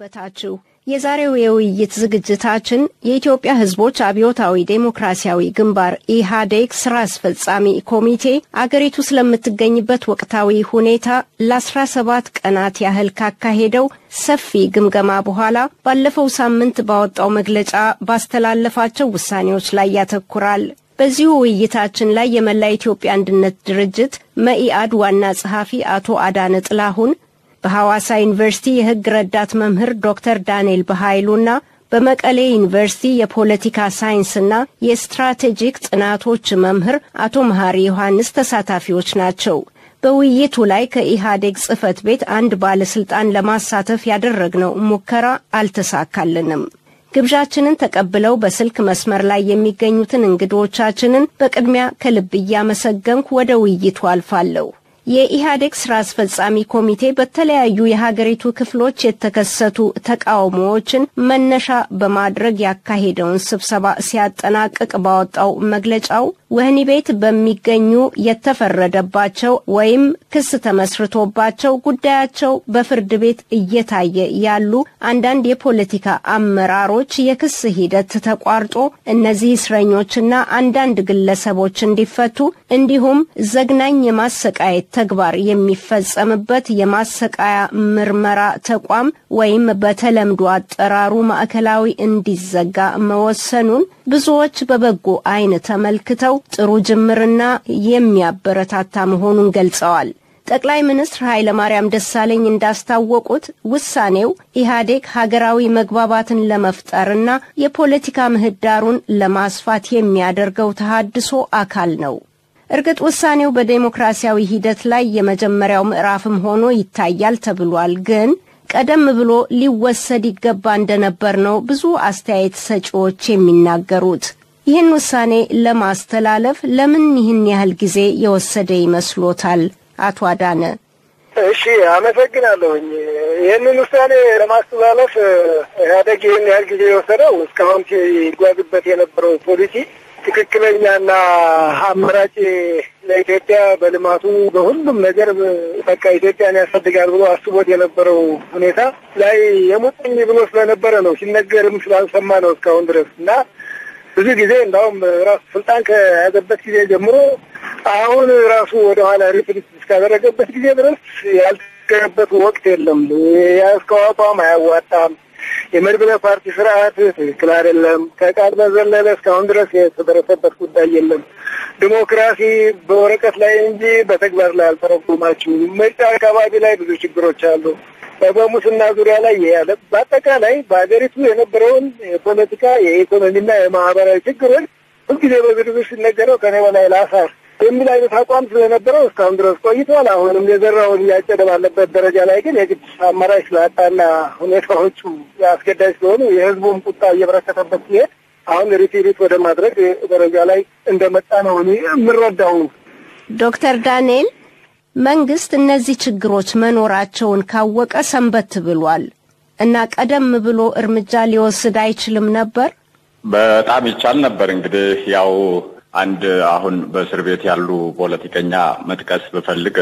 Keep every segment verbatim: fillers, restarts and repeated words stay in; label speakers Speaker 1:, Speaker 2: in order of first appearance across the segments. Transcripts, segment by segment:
Speaker 1: እንደምንሰነበታችሁ የዛሬው የውይይት ዝግጅታችን የኢትዮጵያ ሕዝቦች አብዮታዊ ዴሞክራሲያዊ ግንባር ኢህአዴግ ስራ አስፈጻሚ ኮሚቴ አገሪቱ ስለምትገኝበት ወቅታዊ ሁኔታ ለ17 ቀናት ያህል ካካሄደው ሰፊ ግምገማ በኋላ ባለፈው ሳምንት ባወጣው መግለጫ ባስተላለፋቸው ውሳኔዎች ላይ ያተኩራል። በዚሁ ውይይታችን ላይ የመላ ኢትዮጵያ አንድነት ድርጅት መኢአድ ዋና ጸሐፊ አቶ አዳነ ጥላሁን በሐዋሳ ዩኒቨርሲቲ የሕግ ረዳት መምህር ዶክተር ዳንኤል በኃይሉና በመቀሌ ዩኒቨርሲቲ የፖለቲካ ሳይንስና የስትራቴጂክ ጥናቶች መምህር አቶ መሐሪ ዮሐንስ ተሳታፊዎች ናቸው። በውይይቱ ላይ ከኢህአዴግ ጽሕፈት ቤት አንድ ባለስልጣን ለማሳተፍ ያደረግነው ሙከራ አልተሳካልንም። ግብዣችንን ተቀብለው በስልክ መስመር ላይ የሚገኙትን እንግዶቻችንን በቅድሚያ ከልብ እያመሰገንኩ ወደ ውይይቱ አልፋለሁ። የኢህአዴግ ስራ አስፈጻሚ ኮሚቴ በተለያዩ የሀገሪቱ ክፍሎች የተከሰቱ ተቃውሞዎችን መነሻ በማድረግ ያካሄደውን ስብሰባ ሲያጠናቅቅ ባወጣው መግለጫው ወህኒ ቤት በሚገኙ የተፈረደባቸው ወይም ክስ ተመስርቶባቸው ጉዳያቸው በፍርድ ቤት እየታየ ያሉ አንዳንድ የፖለቲካ አመራሮች የክስ ሂደት ተቋርጦ እነዚህ እስረኞችና አንዳንድ ግለሰቦች እንዲፈቱ እንዲሁም ዘግናኝ የማሰቃየት ተግባር የሚፈጸምበት የማሰቃያ ምርመራ ተቋም ወይም በተለምዶ አጠራሩ ማዕከላዊ እንዲዘጋ መወሰኑን ብዙዎች በበጎ አይን ተመልክተው ጥሩ ጅምርና የሚያበረታታ መሆኑን ገልጸዋል። ጠቅላይ ሚኒስትር ኃይለ ማርያም ደሳለኝ እንዳስታወቁት ውሳኔው ኢህአዴግ ሀገራዊ መግባባትን ለመፍጠርና የፖለቲካ ምህዳሩን ለማስፋት የሚያደርገው ተሐድሶ አካል ነው። እርግጥ ውሳኔው በዴሞክራሲያዊ ሂደት ላይ የመጀመሪያው ምዕራፍም ሆኖ ይታያል ተብሏል። ግን ቀደም ብሎ ሊወሰድ ይገባ እንደነበር ነው ብዙ አስተያየት ሰጪዎች የሚናገሩት። ይህን ውሳኔ ለማስተላለፍ ለምን ይህን ያህል ጊዜ የወሰደ ይመስሎታል? አቶ አዳነ።
Speaker 2: እሺ፣ አመሰግናለሁኝ። ይህንን ውሳኔ ለማስተላለፍ ኢህአዴግ ይህን ያህል ጊዜ የወሰደው እስካሁን ሲጓዝበት የነበረው ፖሊሲ ትክክለኛና አማራጭ ለኢትዮጵያ በልማቱ በሁሉም ነገር በቃ ኢትዮጵያን ያሳድጋል ብሎ አስቦት የነበረው ሁኔታ ላይ የሙጥኝ ብሎ ስለነበረ ነው ሲነገርም ስላልሰማ ነው እስካሁን ድረስ እና ብዙ ጊዜ እንደውም ራሱ ስልጣን ከያዘበት ጊዜ ጀምሮ አሁን ራሱ ወደ ኋላ ሪፍሪት እስካደረገበት ጊዜ ድረስ ያልተገበት ወቅት የለም። ያስከው አቋም አያዋጣም፣ የመድብለ ፓርቲ ስርዓት ትክክል አይደለም፣ ከቃል በዘለለ እስካሁን ድረስ የተደረሰበት ጉዳይ የለም፣ ዲሞክራሲ በወረቀት ላይ እንጂ በተግባር ላይ አልተረጎማችሁም፣ ምርጫ አካባቢ ላይ ብዙ ችግሮች አሉ፣ በሙስና ዙሪያ ላይ ያለ በአጠቃላይ በአገሪቱ የነበረውን የፖለቲካ የኢኮኖሚና የማህበራዊ ችግሮች ሁልጊዜ በዝርዝር ሲነገረው ከኔ በላይ ላሳር የሚል አይነት አቋም ስለነበረው እስካሁን ድረስ ቆይቷል። አሁንም የዘራውን እያጨደ ባለበት ደረጃ ላይ ግን የግድ አማራጭ ስላጣና ሁኔታዎቹ አስገዳጅ ስለሆኑ የህዝቡም ቁጣ እየበረከተበት ሲሄድ አሁን ሪትሪት ወደ ማድረግ ደረጃ ላይ እንደመጣ ነው የምረዳው።
Speaker 1: ዶክተር ዳንኤል፣ መንግስት እነዚህ ችግሮች መኖራቸውን ካወቀ ሰንበት ብሏል እና ቀደም ብሎ እርምጃ ሊወስድ አይችልም ነበር?
Speaker 3: በጣም ይቻል ነበር። እንግዲህ ያው አንድ አሁን በእስር ቤት ያሉ ፖለቲከኛ መጥቀስ በፈልግ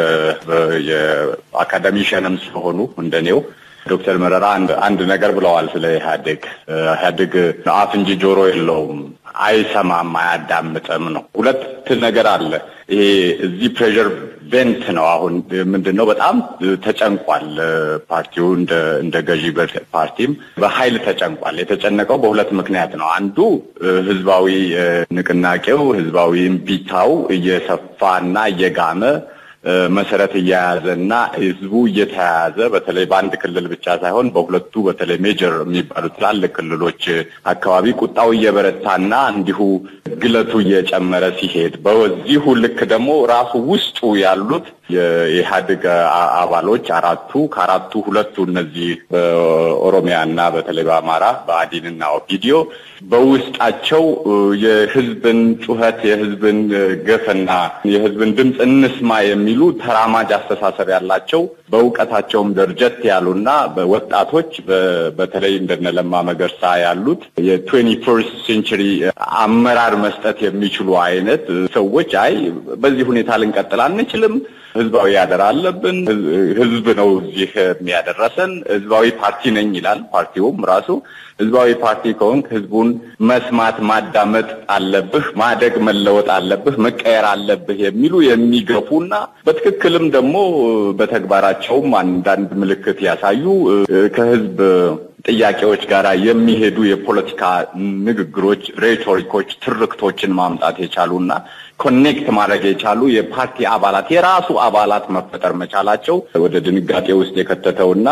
Speaker 3: የአካዳሚሽንም ስለሆኑ እንደኔው ዶክተር መረራ አንድ አንድ ነገር ብለዋል ስለ ኢህአዴግ። ኢህአዴግ አፍ እንጂ ጆሮ የለውም፣ አይሰማም፣ አያዳምጥም ነው። ሁለት ነገር አለ። ይሄ እዚህ ፕሬሸር ቬንት ነው። አሁን ምንድነው በጣም ተጨንቋል ፓርቲው እንደ እንደ ገዢ ፓርቲም በኃይል ተጨንቋል። የተጨነቀው በሁለት ምክንያት ነው። አንዱ ህዝባዊ ንቅናቄው ህዝባዊ እምቢታው እየሰፋና እየጋመ መሰረት እያያዘና ህዝቡ እየተያያዘ በተለይ በአንድ ክልል ብቻ ሳይሆን በሁለቱ በተለይ ሜጀር የሚባሉ ትላልቅ ክልሎች አካባቢ ቁጣው እየበረታና እንዲሁ ግለቱ እየጨመረ ሲሄድ በዚሁ ልክ ደግሞ ራሱ ውስጡ ያሉት የኢህአዴግ አባሎች አራቱ ከአራቱ ሁለቱ እነዚህ በኦሮሚያና በተለይ በአማራ በአዲንና ኦፒዲዮ በውስጣቸው የህዝብን ጩኸት የህዝብን ገፈና የህዝብን ድምጽ እንስማ የሚሉ ተራማጅ አስተሳሰብ ያላቸው በእውቀታቸውም ደረጀት ያሉና በወጣቶች በተለይ እንደነለማ መገርሳ ያሉት የትዌንቲ ፈርስት ሴንቸሪ አመራር መስጠት የሚችሉ አይነት ሰዎች አይ በዚህ ሁኔታ ልንቀጥል አንችልም ህዝባዊ ያደራ አለብን። ህዝብ ነው እዚህ የሚያደረሰን። ህዝባዊ ፓርቲ ነኝ ይላል ፓርቲውም ራሱ። ህዝባዊ ፓርቲ ከሆንክ ህዝቡን መስማት ማዳመጥ አለብህ፣ ማደግ መለወጥ አለብህ፣ መቀየር አለብህ የሚሉ የሚገፉና በትክክልም ደግሞ በተግባራቸውም አንዳንድ ምልክት ያሳዩ ከህዝብ ጥያቄዎች ጋር የሚሄዱ የፖለቲካ ንግግሮች፣ ሬቶሪኮች፣ ትርክቶችን ማምጣት የቻሉና ኮኔክት ማድረግ የቻሉ የፓርቲ አባላት የራሱ አባላት መፈጠር መቻላቸው ወደ ድንጋጤ ውስጥ የከተተውና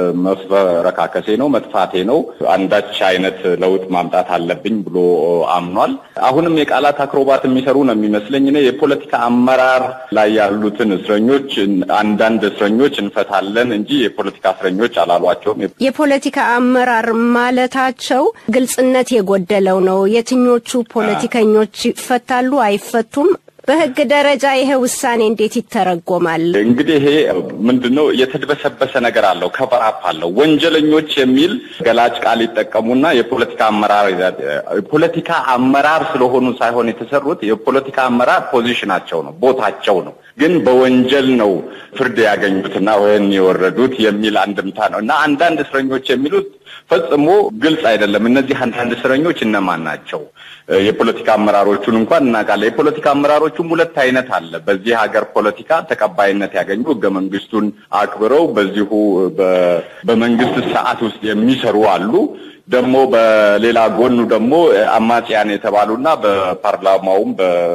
Speaker 3: መፈረካከሴ ነው መጥፋቴ ነው አንዳች አይነት ለውጥ ማምጣት አለብኝ ብሎ አምኗል። አሁንም የቃላት አክሮባት የሚሰሩ ነው የሚመስለኝ። እኔ የፖለቲካ አመራር ላይ ያሉትን እስረኞች አንዳንድ እስረኞች እንፈታለን እንጂ የፖለቲካ እስረኞች አላሏቸውም።
Speaker 1: የፖለቲካ አመራር ማለታቸው ግልጽነት የጎደለው ነው። የትኞቹ ፖለቲከኞች ይፈታሉ አይፈቱም? በህግ ደረጃ ይሄ ውሳኔ እንዴት ይተረጎማል?
Speaker 3: እንግዲህ ይሄ ምንድነው የተደበሰበሰ ነገር አለው፣ ከበራፕ አለው። ወንጀለኞች የሚል ገላጭ ቃል ይጠቀሙና የፖለቲካ አመራር የፖለቲካ አመራር ስለሆኑ ሳይሆን የተሰሩት የፖለቲካ አመራር ፖዚሽናቸው ነው፣ ቦታቸው ነው። ግን በወንጀል ነው ፍርድ ያገኙትና ወይን የወረዱት የሚል አንድምታ ነው እና አንዳንድ እስረኞች የሚሉት ፈጽሞ ግልጽ አይደለም። እነዚህ አንዳንድ እስረኞች እነማን ናቸው? የፖለቲካ አመራሮቹን እንኳን እናውቃለን። የፖለቲካ አመራሮቹም ሁለት አይነት አለ። በዚህ ሀገር ፖለቲካ ተቀባይነት ያገኙ ህገ መንግስቱን አክብረው በዚሁ በመንግስት ስርዓት ውስጥ የሚሰሩ አሉ። ደግሞ በሌላ ጎኑ ደግሞ አማጽያን የተባሉና በፓርላማውም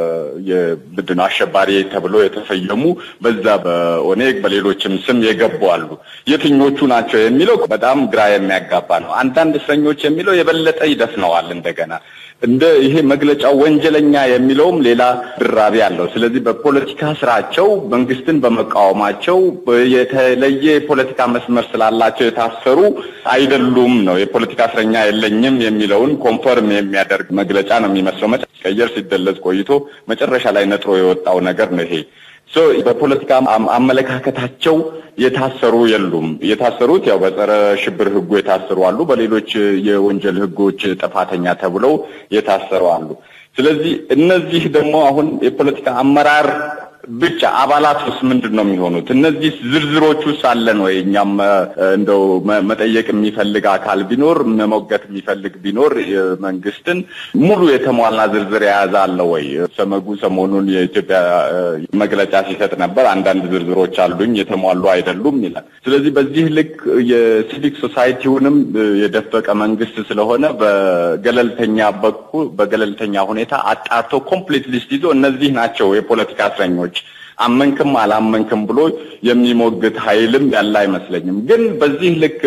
Speaker 3: በየብድን አሸባሪ ተብሎ የተሰየሙ በዛ በኦኔግ በሌሎችም ስም የገቡ አሉ። የትኞቹ ናቸው የሚለው በጣም ግራ የሚያጋባ ነው። አንዳንድ እስረኞች የሚለው የበለጠ ይደፍነዋል። እንደገና እንደ ይሄ መግለጫው ወንጀለኛ የሚለውም ሌላ ድራቢ አለው። ስለዚህ በፖለቲካ ስራቸው መንግስትን በመቃወማቸው የተለየ የፖለቲካ መስመር ስላላቸው የታሰሩ አይደሉም ነው። የፖለቲካ እስረኛ የለኝም የሚለውን ኮንፈርም የሚያደርግ መግለጫ ነው የሚመስለው። መቀየር ሲደለዝ ቆይቶ መጨረሻ ላይ ነጥሮ የወጣው ነገር ነው ይሄ። ሶ በፖለቲካ አመለካከታቸው የታሰሩ የሉም። የታሰሩት ያው በጸረ ሽብር ህጉ የታሰሩ አሉ፣ በሌሎች የወንጀል ህጎች ጥፋተኛ ተብለው የታሰሩ አሉ። ስለዚህ እነዚህ ደግሞ አሁን የፖለቲካ አመራር ብቻ አባላቱስ ምንድነው የሚሆኑት? እነዚህ ዝርዝሮቹ ሳለን ወይ እኛም እንደው መጠየቅ የሚፈልግ አካል ቢኖር መሞገት የሚፈልግ ቢኖር መንግስትን ሙሉ የተሟላ ዝርዝር የያዘ አለ ወይ? ሰመጉ ሰሞኑን የኢትዮጵያ መግለጫ ሲሰጥ ነበር። አንዳንድ ዝርዝሮች አሉኝ የተሟሉ አይደሉም ይላል። ስለዚህ በዚህ ልክ የሲቪክ ሶሳይቲውንም የደፈቀ መንግስት ስለሆነ በገለልተኛ በኩል በገለልተኛ ሁኔታ አጣርቶ ኮምፕሊት ሊስት ይዞ እነዚህ ናቸው የፖለቲካ እስረኞች አመንክም አላመንክም ብሎ የሚሞግት ኃይልም ያለ አይመስለኝም። ግን በዚህ ልክ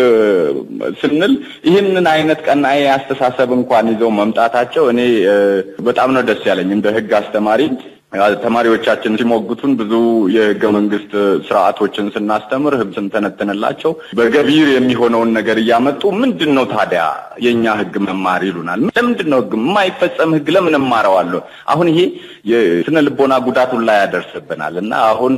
Speaker 3: ስንል ይህንን አይነት ቀናኢ አስተሳሰብ እንኳን ይዘው መምጣታቸው እኔ በጣም ነው ደስ ያለኝ። እንደ ህግ አስተማሪ ተማሪዎቻችን ሲሞግቱን ብዙ የህገ መንግስት ስርዓቶችን ስናስተምር ህግ ስንተነተንላቸው በገቢር የሚሆነውን ነገር እያመጡ ምንድነው ታዲያ የኛ ህግ መማር ይሉናል። ለምንድነው ህግ የማይፈጸም ህግ ለምን እማረዋለሁ? አሁን ይሄ የስነ ልቦና ጉዳቱን ላይ ያደርስብናል እና አሁን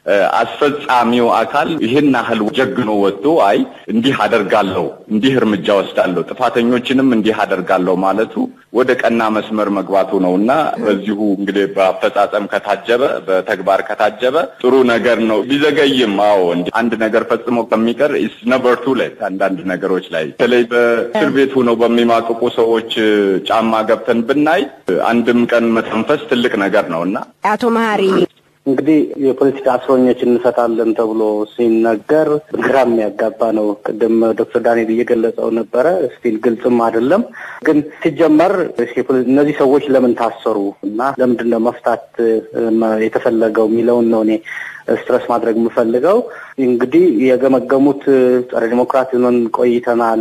Speaker 3: አስፈጻሚው አካል ይሄን ያህል ጀግኖ ወጥቶ አይ እንዲህ አደርጋለሁ እንዲህ እርምጃ ወስዳለሁ ጥፋተኞችንም እንዲህ አደርጋለሁ ማለቱ ወደ ቀና መስመር መግባቱ ነውና በዚሁ እንግዲህ በአፈጻጸም ከታጀበ በተግባር ከታጀበ ጥሩ ነገር ነው። ቢዘገይም አዎ አንድ ነገር ፈጽሞ ከሚቀር ኢስ ነቨር ቱ ሌት። አንዳንድ ነገሮች ላይ በተለይ በእስር ቤት ሆነው በሚማቅቁ ሰዎች ጫማ ገብተን ብናይ አንድም ቀን መተንፈስ ትልቅ ነገር ነውና
Speaker 1: አቶ መሐሪ
Speaker 4: እንግዲህ የፖለቲካ እስረኞችን እንፈታለን ተብሎ ሲነገር ግራም ያጋባ ነው። ቀደም ዶክተር ዳንኤል እየገለጸው ነበረ። ስቲል ግልጽም አይደለም። ግን ሲጀመር እነዚህ ሰዎች ለምን ታሰሩ እና ለምንድን ነው መፍታት የተፈለገው የሚለውን ነው እኔ ስትረስ ማድረግ የምፈልገው። እንግዲህ የገመገሙት ጸረ ዲሞክራሲ ሆነን ቆይተናል።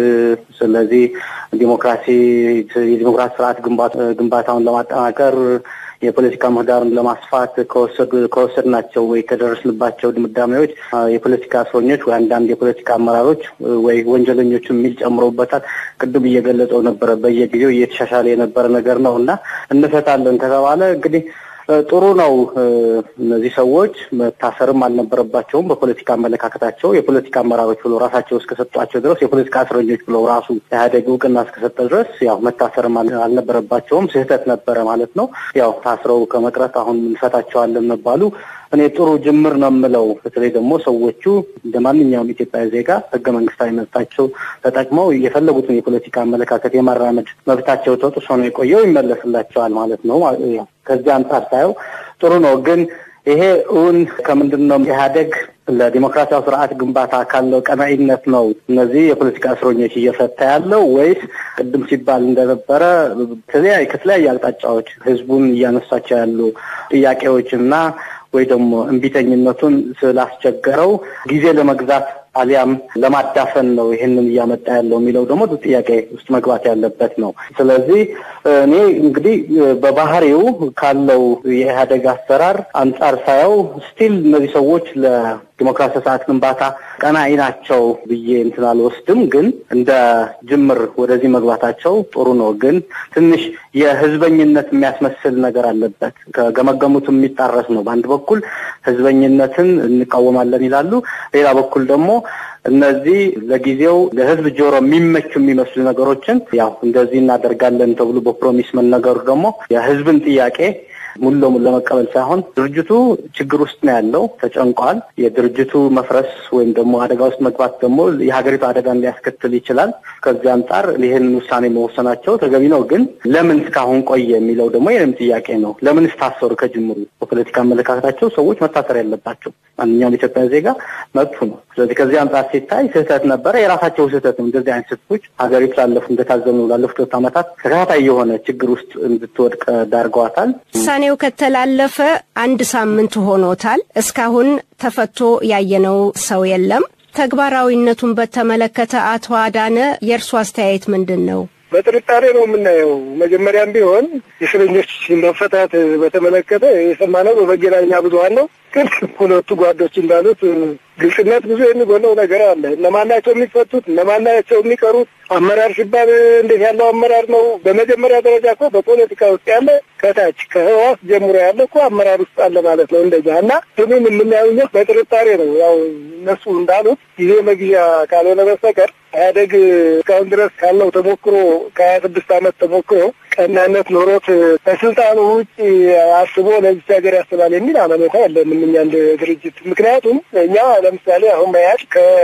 Speaker 4: ስለዚህ ዲሞክራሲ የዲሞክራሲ ስርዓት ግንባታውን ለማጠናከር የፖለቲካ ምህዳርን ለማስፋት ከወሰዱ ከወሰድናቸው ወይ ከደረስንባቸው ድምዳሜዎች የፖለቲካ እስረኞች ወይ አንዳንድ የፖለቲካ አመራሮች ወይ ወንጀለኞች የሚል ጨምሮበታል። ቅድም እየገለጸው ነበር በየጊዜው እየተሻሻለ የነበረ ነገር ነውና እንፈታለን ከተባለ እንግዲህ ጥሩ ነው። እነዚህ ሰዎች መታሰርም አልነበረባቸውም። በፖለቲካ አመለካከታቸው የፖለቲካ አመራሮች ብለው ራሳቸው እስከሰጧቸው ድረስ የፖለቲካ እስረኞች ብለው ራሱ ኢህአዴግ እውቅና እስከሰጠ ድረስ ያው መታሰርም አልነበረባቸውም። ስህተት ነበረ ማለት ነው። ያው ታስረው ከመቅረት አሁን እንፈታቸዋለን መባሉ እኔ ጥሩ ጅምር ነው የምለው። በተለይ ደግሞ ሰዎቹ እንደማንኛውም ኢትዮጵያዊ ዜጋ ህገ መንግስታዊ መብታቸው ተጠቅመው የፈለጉትን የፖለቲካ አመለካከት የማራመድ መብታቸው ተጥሶ ነው የቆየው ይመለስላቸዋል ማለት ነው። ከዚህ አንጻር ሳየው ጥሩ ነው። ግን ይሄ እውን ከምንድነው ኢህአዴግ ለዲሞክራሲያዊ ስርዓት ግንባታ ካለው ቀናኢነት ነው እነዚህ የፖለቲካ እስረኞች እየፈታ ያለው ወይስ ቅድም ሲባል እንደነበረ ተለያይ ከተለያየ አቅጣጫዎች ህዝቡን እያነሳቸው ያሉ ጥያቄዎችና ወይ ደግሞ እንቢተኝነቱን ስላስቸገረው ጊዜ ለመግዛት አሊያም ለማዳፈን ነው ይሄንን እያመጣ ያለው የሚለው ደግሞ ጥያቄ ውስጥ መግባት ያለበት ነው። ስለዚህ እኔ እንግዲህ በባህሪው ካለው የኢህአዴግ አሰራር አንጻር ሳየው ስቲል እነዚህ ሰዎች ለዲሞክራሲ ስርዓት ግንባታ ቀናኢ ናቸው ብዬ እንትን አልወስድም። ግን እንደ ጅምር ወደዚህ መግባታቸው ጥሩ ነው። ግን ትንሽ የህዝበኝነት የሚያስመስል ነገር አለበት። ከገመገሙት የሚጣረስ ነው። በአንድ በኩል ህዝበኝነትን እንቃወማለን ይላሉ፣ ሌላ በኩል ደግሞ እነዚህ ለጊዜው ለህዝብ ጆሮ የሚመቹ የሚመስሉ ነገሮችን ያው እንደዚህ እናደርጋለን ተብሎ በፕሮሚስ መነገሩ ደግሞ የህዝብን ጥያቄ ሙሉ ለሙሉ ለመቀበል ሳይሆን ድርጅቱ ችግር ውስጥ ነው ያለው፣ ተጨንቋል። የድርጅቱ መፍረስ ወይም ደግሞ አደጋ ውስጥ መግባት ደግሞ የሀገሪቱ አደጋን ሊያስከትል ይችላል። ከዚህ አንጻር ይሄን ውሳኔ መወሰናቸው ተገቢ ነው። ግን ለምን እስካሁን ቆየ የሚለው ደግሞ የኔም ጥያቄ ነው። ለምን ታሰሩ? ከጅምሩ በፖለቲካ አመለካከታቸው ሰዎች መታሰር ያለባቸው ማንኛውም ኢትዮጵያዊ ዜጋ መብቱ ነው። ስለዚህ ከዚህ አንጻር ሲታይ ስህተት ነበረ፣ የራሳቸው ስህተት ነው። እንደዚህ አይነት ስህተቶች ሀገሪቱ ላለፉ እንደታዘብነው ላለፉት ሁለት ዓመታት ተከታታይ የሆነ ችግር ውስጥ እንድትወድቅ ዳርገዋታል።
Speaker 1: ውሳኔው ከተላለፈ አንድ ሳምንት ሆኖታል። እስካሁን ተፈቶ ያየነው ሰው የለም። ተግባራዊነቱን በተመለከተ አቶ አዳነ የእርሱ አስተያየት ምንድነው?
Speaker 2: በጥርጣሬ ነው የምናየው። መጀመሪያም ቢሆን የእስረኞች መፈታት በተመለከተ የሰማነው በመገናኛ ብዙሃን ነው። ግን ሁለቱ ጓዶች እንዳሉት ግልጽነት ብዙ የሚጎለው ነገር አለ። እነማናቸው የሚፈቱት? እነማናቸው የሚቀሩት? አመራር ሲባል እንዴት ያለው አመራር ነው? በመጀመሪያ ደረጃ እኮ በፖለቲካ ውስጥ ያለ ከታች ከህዋስ ጀምሮ ያለ እኮ አመራር ውስጥ አለ ማለት ነው። እንደዛ እና ሁሉም የምናየው በጥርጣሬ ነው። ያው እነሱ እንዳሉት ጊዜ መግዣ ካልሆነ በስተቀር ኢህአዴግ እስካሁን ድረስ ካለው ተሞክሮ ከሀያ ስድስት ዓመት ተሞክሮ ቀናነት ኖሮት ከስልጣኑ ውጭ አስቦ ለዚህ ሀገር ያስባል የሚል አመኔታ የለንም እኛ እንደ ድርጅት። ምክንያቱም እኛ ለምሳሌ አሁን መያዝ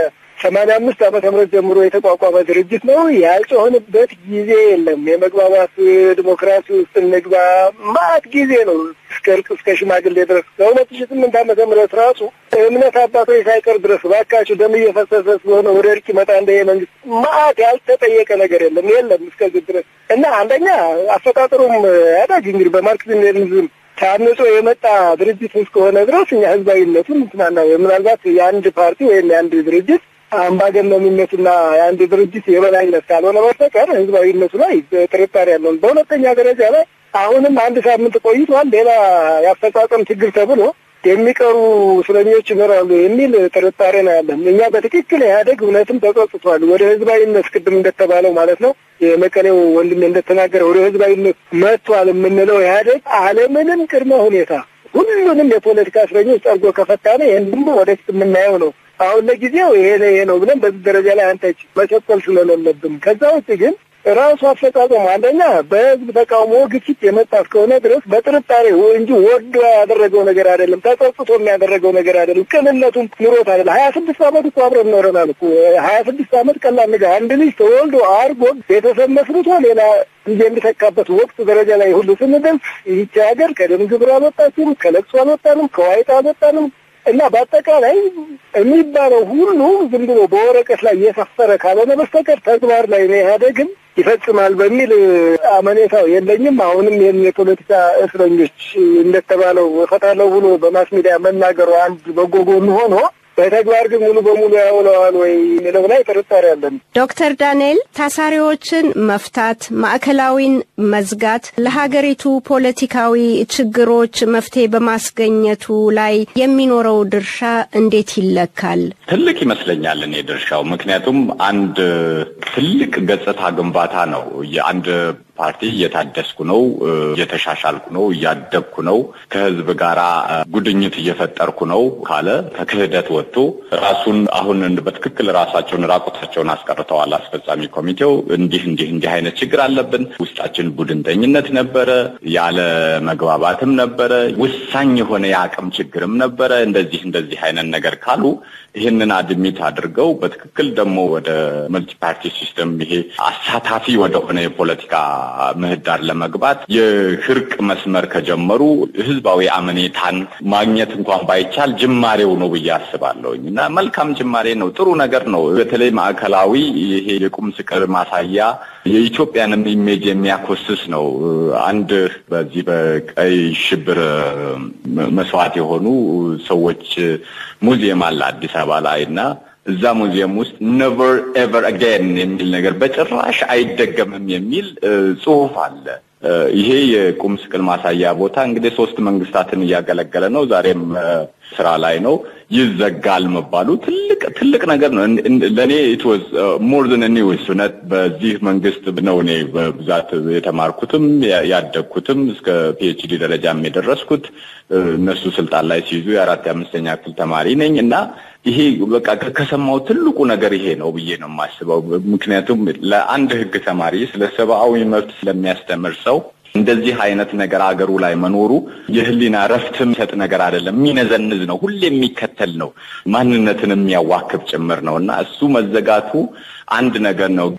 Speaker 2: ከሰማንያ አምስት ዓመተ ምህረት ጀምሮ የተቋቋመ ድርጅት ነው። ያልጮህንበት ጊዜ የለም። የመግባባት ዲሞክራሲ ውስጥ እንግባ ማት ጊዜ ነው እስከ እርቅ እስከ ሽማግሌ ድረስ ከሁለት ሺህ ስምንት ዓመተ ምህረት ራሱ እምነት አባቶች ሳይቀር ድረስ ባካችሁ ደም እየፈሰሰ ስለሆነ ወደ እርቅ ይመጣ እንደ መንግስት ማት ያልተጠየቀ ነገር የለም የለም እስከዚህ ድረስ እና አንደኛ አፈጣጠሩም ያዳግ እንግዲህ በማርክሲዝም ሌኒኒዝም ታንጾ የመጣ ድርጅት እስከሆነ ድረስ እኛ ህዝባዊነቱን እንትናና ምናልባት የአንድ ፓርቲ ወይም የአንድ ድርጅት አምባገነንነትና የአንድ ድርጅት የበላይነት ካልሆነ በስተቀር ህዝባዊነቱ ላይ ጥርጣሬ ያለው። በሁለተኛ ደረጃ ላይ አሁንም አንድ ሳምንት ቆይቷል። ሌላ ያፈጻጸም ችግር ተብሎ የሚቀሩ እስረኞች ይኖራሉ የሚል ጥርጣሬ ነው ያለን። እኛ በትክክል ኢህአዴግ እውነትም ተጸጽቷል ወደ ህዝባዊነት ቅድም እንደተባለው ማለት ነው የመቀሌው ወንድም እንደተናገረ ወደ ህዝባዊነት መጥቷል የምንለው ኢህአዴግ አለምንም ቅድመ ሁኔታ ሁሉንም የፖለቲካ እስረኞች ጠርጎ ከፈታነ ይሄን ወደፊት የምናየው ነው። አሁን ለጊዜው ይሄ ይሄ ነው ብለን በዚህ ደረጃ ላይ አንተች መቸኮል ስለሌለብን ከዛ ውጭ ግን ራሱ አፈጻጸሙ አንደኛ በህዝብ ተቃውሞ ግጭት የመጣ እስከሆነ ድረስ በጥርጣሬ እንጂ ወዶ ያደረገው ነገር አይደለም። ተጸጽቶ የሚያደረገው ነገር አይደለም። ቅንነቱን ኑሮት አይደለም። ሀያ ስድስት ዓመት እኮ አብረን ኖረናል እኮ ሀያ ስድስት ዓመት ቀላል ነገር አንድ ልጅ ተወልዶ አርጎ ቤተሰብ መስርቶ ሌላ ጊዜ የሚተካበት ወቅት ደረጃ ላይ ሁሉ ስንደርስ ይህች ሀገር ከደም ግብር አልወጣችም፣ ከለቅሶ አልወጣንም፣ ከዋይታ አልወጣንም እና በአጠቃላይ የሚባለው ሁሉ ዝም ብሎ በወረቀት ላይ እየሰፈረ ካልሆነ በስተቀር ተግባር ላይ ነው ኢህአዴግም ይፈጽማል በሚል አመኔታው የለኝም። አሁንም ይህን የፖለቲካ እስረኞች እንደተባለው ፈታለው ብሎ በማስ ሚዲያ መናገሩ አንድ በጎ ጎን ሆኖ በተግባር ግን ሙሉ በሙሉ ያውለዋል ወይ የሚለው ላይ ጥርጣሬ አለን።
Speaker 1: ዶክተር ዳንኤል ታሳሪዎችን መፍታት፣ ማዕከላዊን መዝጋት ለሀገሪቱ ፖለቲካዊ ችግሮች መፍትሄ በማስገኘቱ ላይ የሚኖረው ድርሻ እንዴት ይለካል?
Speaker 3: ትልቅ ይመስለኛል እኔ ድርሻው። ምክንያቱም አንድ ትልቅ ገጽታ ግንባታ ነው። የአንድ ፓርቲ እየታደስኩ ነው እየተሻሻልኩ ነው እያደግኩ ነው ከህዝብ ጋራ ጉድኝት እየፈጠርኩ ነው ካለ ከክህደት ወጥቶ ራሱን አሁን በትክክል ራሳቸውን ራቆታቸውን አስቀርተዋል አስፈጻሚ ኮሚቴው እንዲህ እንዲህ እንዲህ አይነት ችግር አለብን ውስጣችን ቡድንተኝነት ነበረ ያለ መግባባትም ነበረ ወሳኝ የሆነ የአቅም ችግርም ነበረ እንደዚህ እንደዚህ አይነት ነገር ካሉ ይሄንን አድሚት አድርገው በትክክል ደግሞ ወደ መልቲ ፓርቲ ሲስተም ይሄ አሳታፊ ወደ ሆነ የፖለቲካ ምህዳር ለመግባት የህርቅ መስመር ከጀመሩ ህዝባዊ አመኔታን ማግኘት እንኳን ባይቻል ጅማሬው ነው በያስባለሁና መልካም ጅማሬ ነው ጥሩ ነገር ነው በተለይ ማዕከላዊ ይሄ የቁም ስቅል ማሳያ የኢትዮጵያን ኢሜጅ የሚያኮስስ ነው አንድ በዚህ በቀይ ሽብር መስዋዕት የሆኑ ሰዎች ሙዚየም አለ አዲስ አበባ ላይና እዛ ሙዚየም ውስጥ never ever again የሚል ነገር በጭራሽ አይደገምም የሚል ጽሑፍ አለ ይሄ የቁም ስቅል ማሳያ ቦታ እንግዲህ ሶስት መንግስታትን ያገለገለ ነው ዛሬም ስራ ላይ ነው ይዘጋል መባሉ ትልቅ ትልቅ ነገር ነው ለኔ it was uh, more than a news ነት በዚህ መንግስት ነው እኔ በብዛት የተማርኩትም ያደግኩትም እስከ ፒኤችዲ ደረጃም የደረስኩት እነሱ ስልጣን ላይ ሲይዙ የአራት አምስተኛ ክፍል ተማሪ ነኝና ይሄ በቃ ከሰማው ትልቁ ነገር ይሄ ነው ብዬ ነው የማስበው ምክንያቱም ለአንድ ህግ ተማሪ ስለ ሰብአዊ መብት ስለሚያስተምር ሰው እንደዚህ አይነት ነገር አገሩ ላይ መኖሩ የህሊና ረፍትም ሰጥ ነገር አይደለም ሚነዘንዝ ነው ሁሌ የሚከተል ነው ማንነትን የሚያዋክብ ጭምር ነውና እሱ መዘጋቱ አንድ ነገር ነው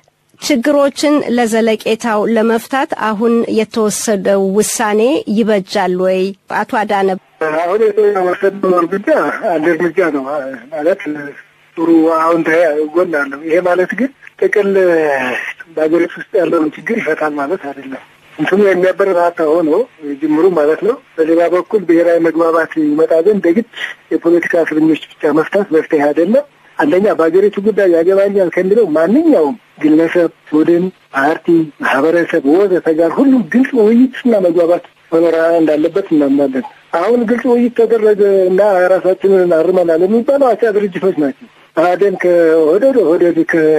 Speaker 1: ችግሮችን ለዘለቄታው ለመፍታት አሁን የተወሰደው ውሳኔ ይበጃል ወይ አቶ አዳነ
Speaker 2: አሁን የተወሰደው እርምጃ አንድ እርምጃ ነው ማለት ጥሩ አሁን ተጎናለሁ ይሄ ማለት ግን ጥቅል በአገሪቱ ውስጥ ያለውን ችግር ይፈታል ማለት አይደለም እንትም የሚያበረታታ ሆኖ ጅምሩ ማለት ነው በሌላ በኩል ብሔራዊ መግባባት ይመጣ ዘንድ በግድ የፖለቲካ እስረኞች ብቻ መፍታት መፍትሄ አይደለም አንደኛ በአገሪቱ ጉዳይ ያገባኛል ከሚለው ማንኛውም ግለሰብ ቡድን ፓርቲ ማህበረሰብ ወዘተ ጋር ሁሉ ግልጽ ውይይትና መግባባት መኖር እንዳለበት እናምናለን አሁን ግልጽ ውይይት ተደረገና ራሳችንን አርመናል የሚባለው አቻ ድርጅቶች ናቸው አደን ከወደደ ወደደ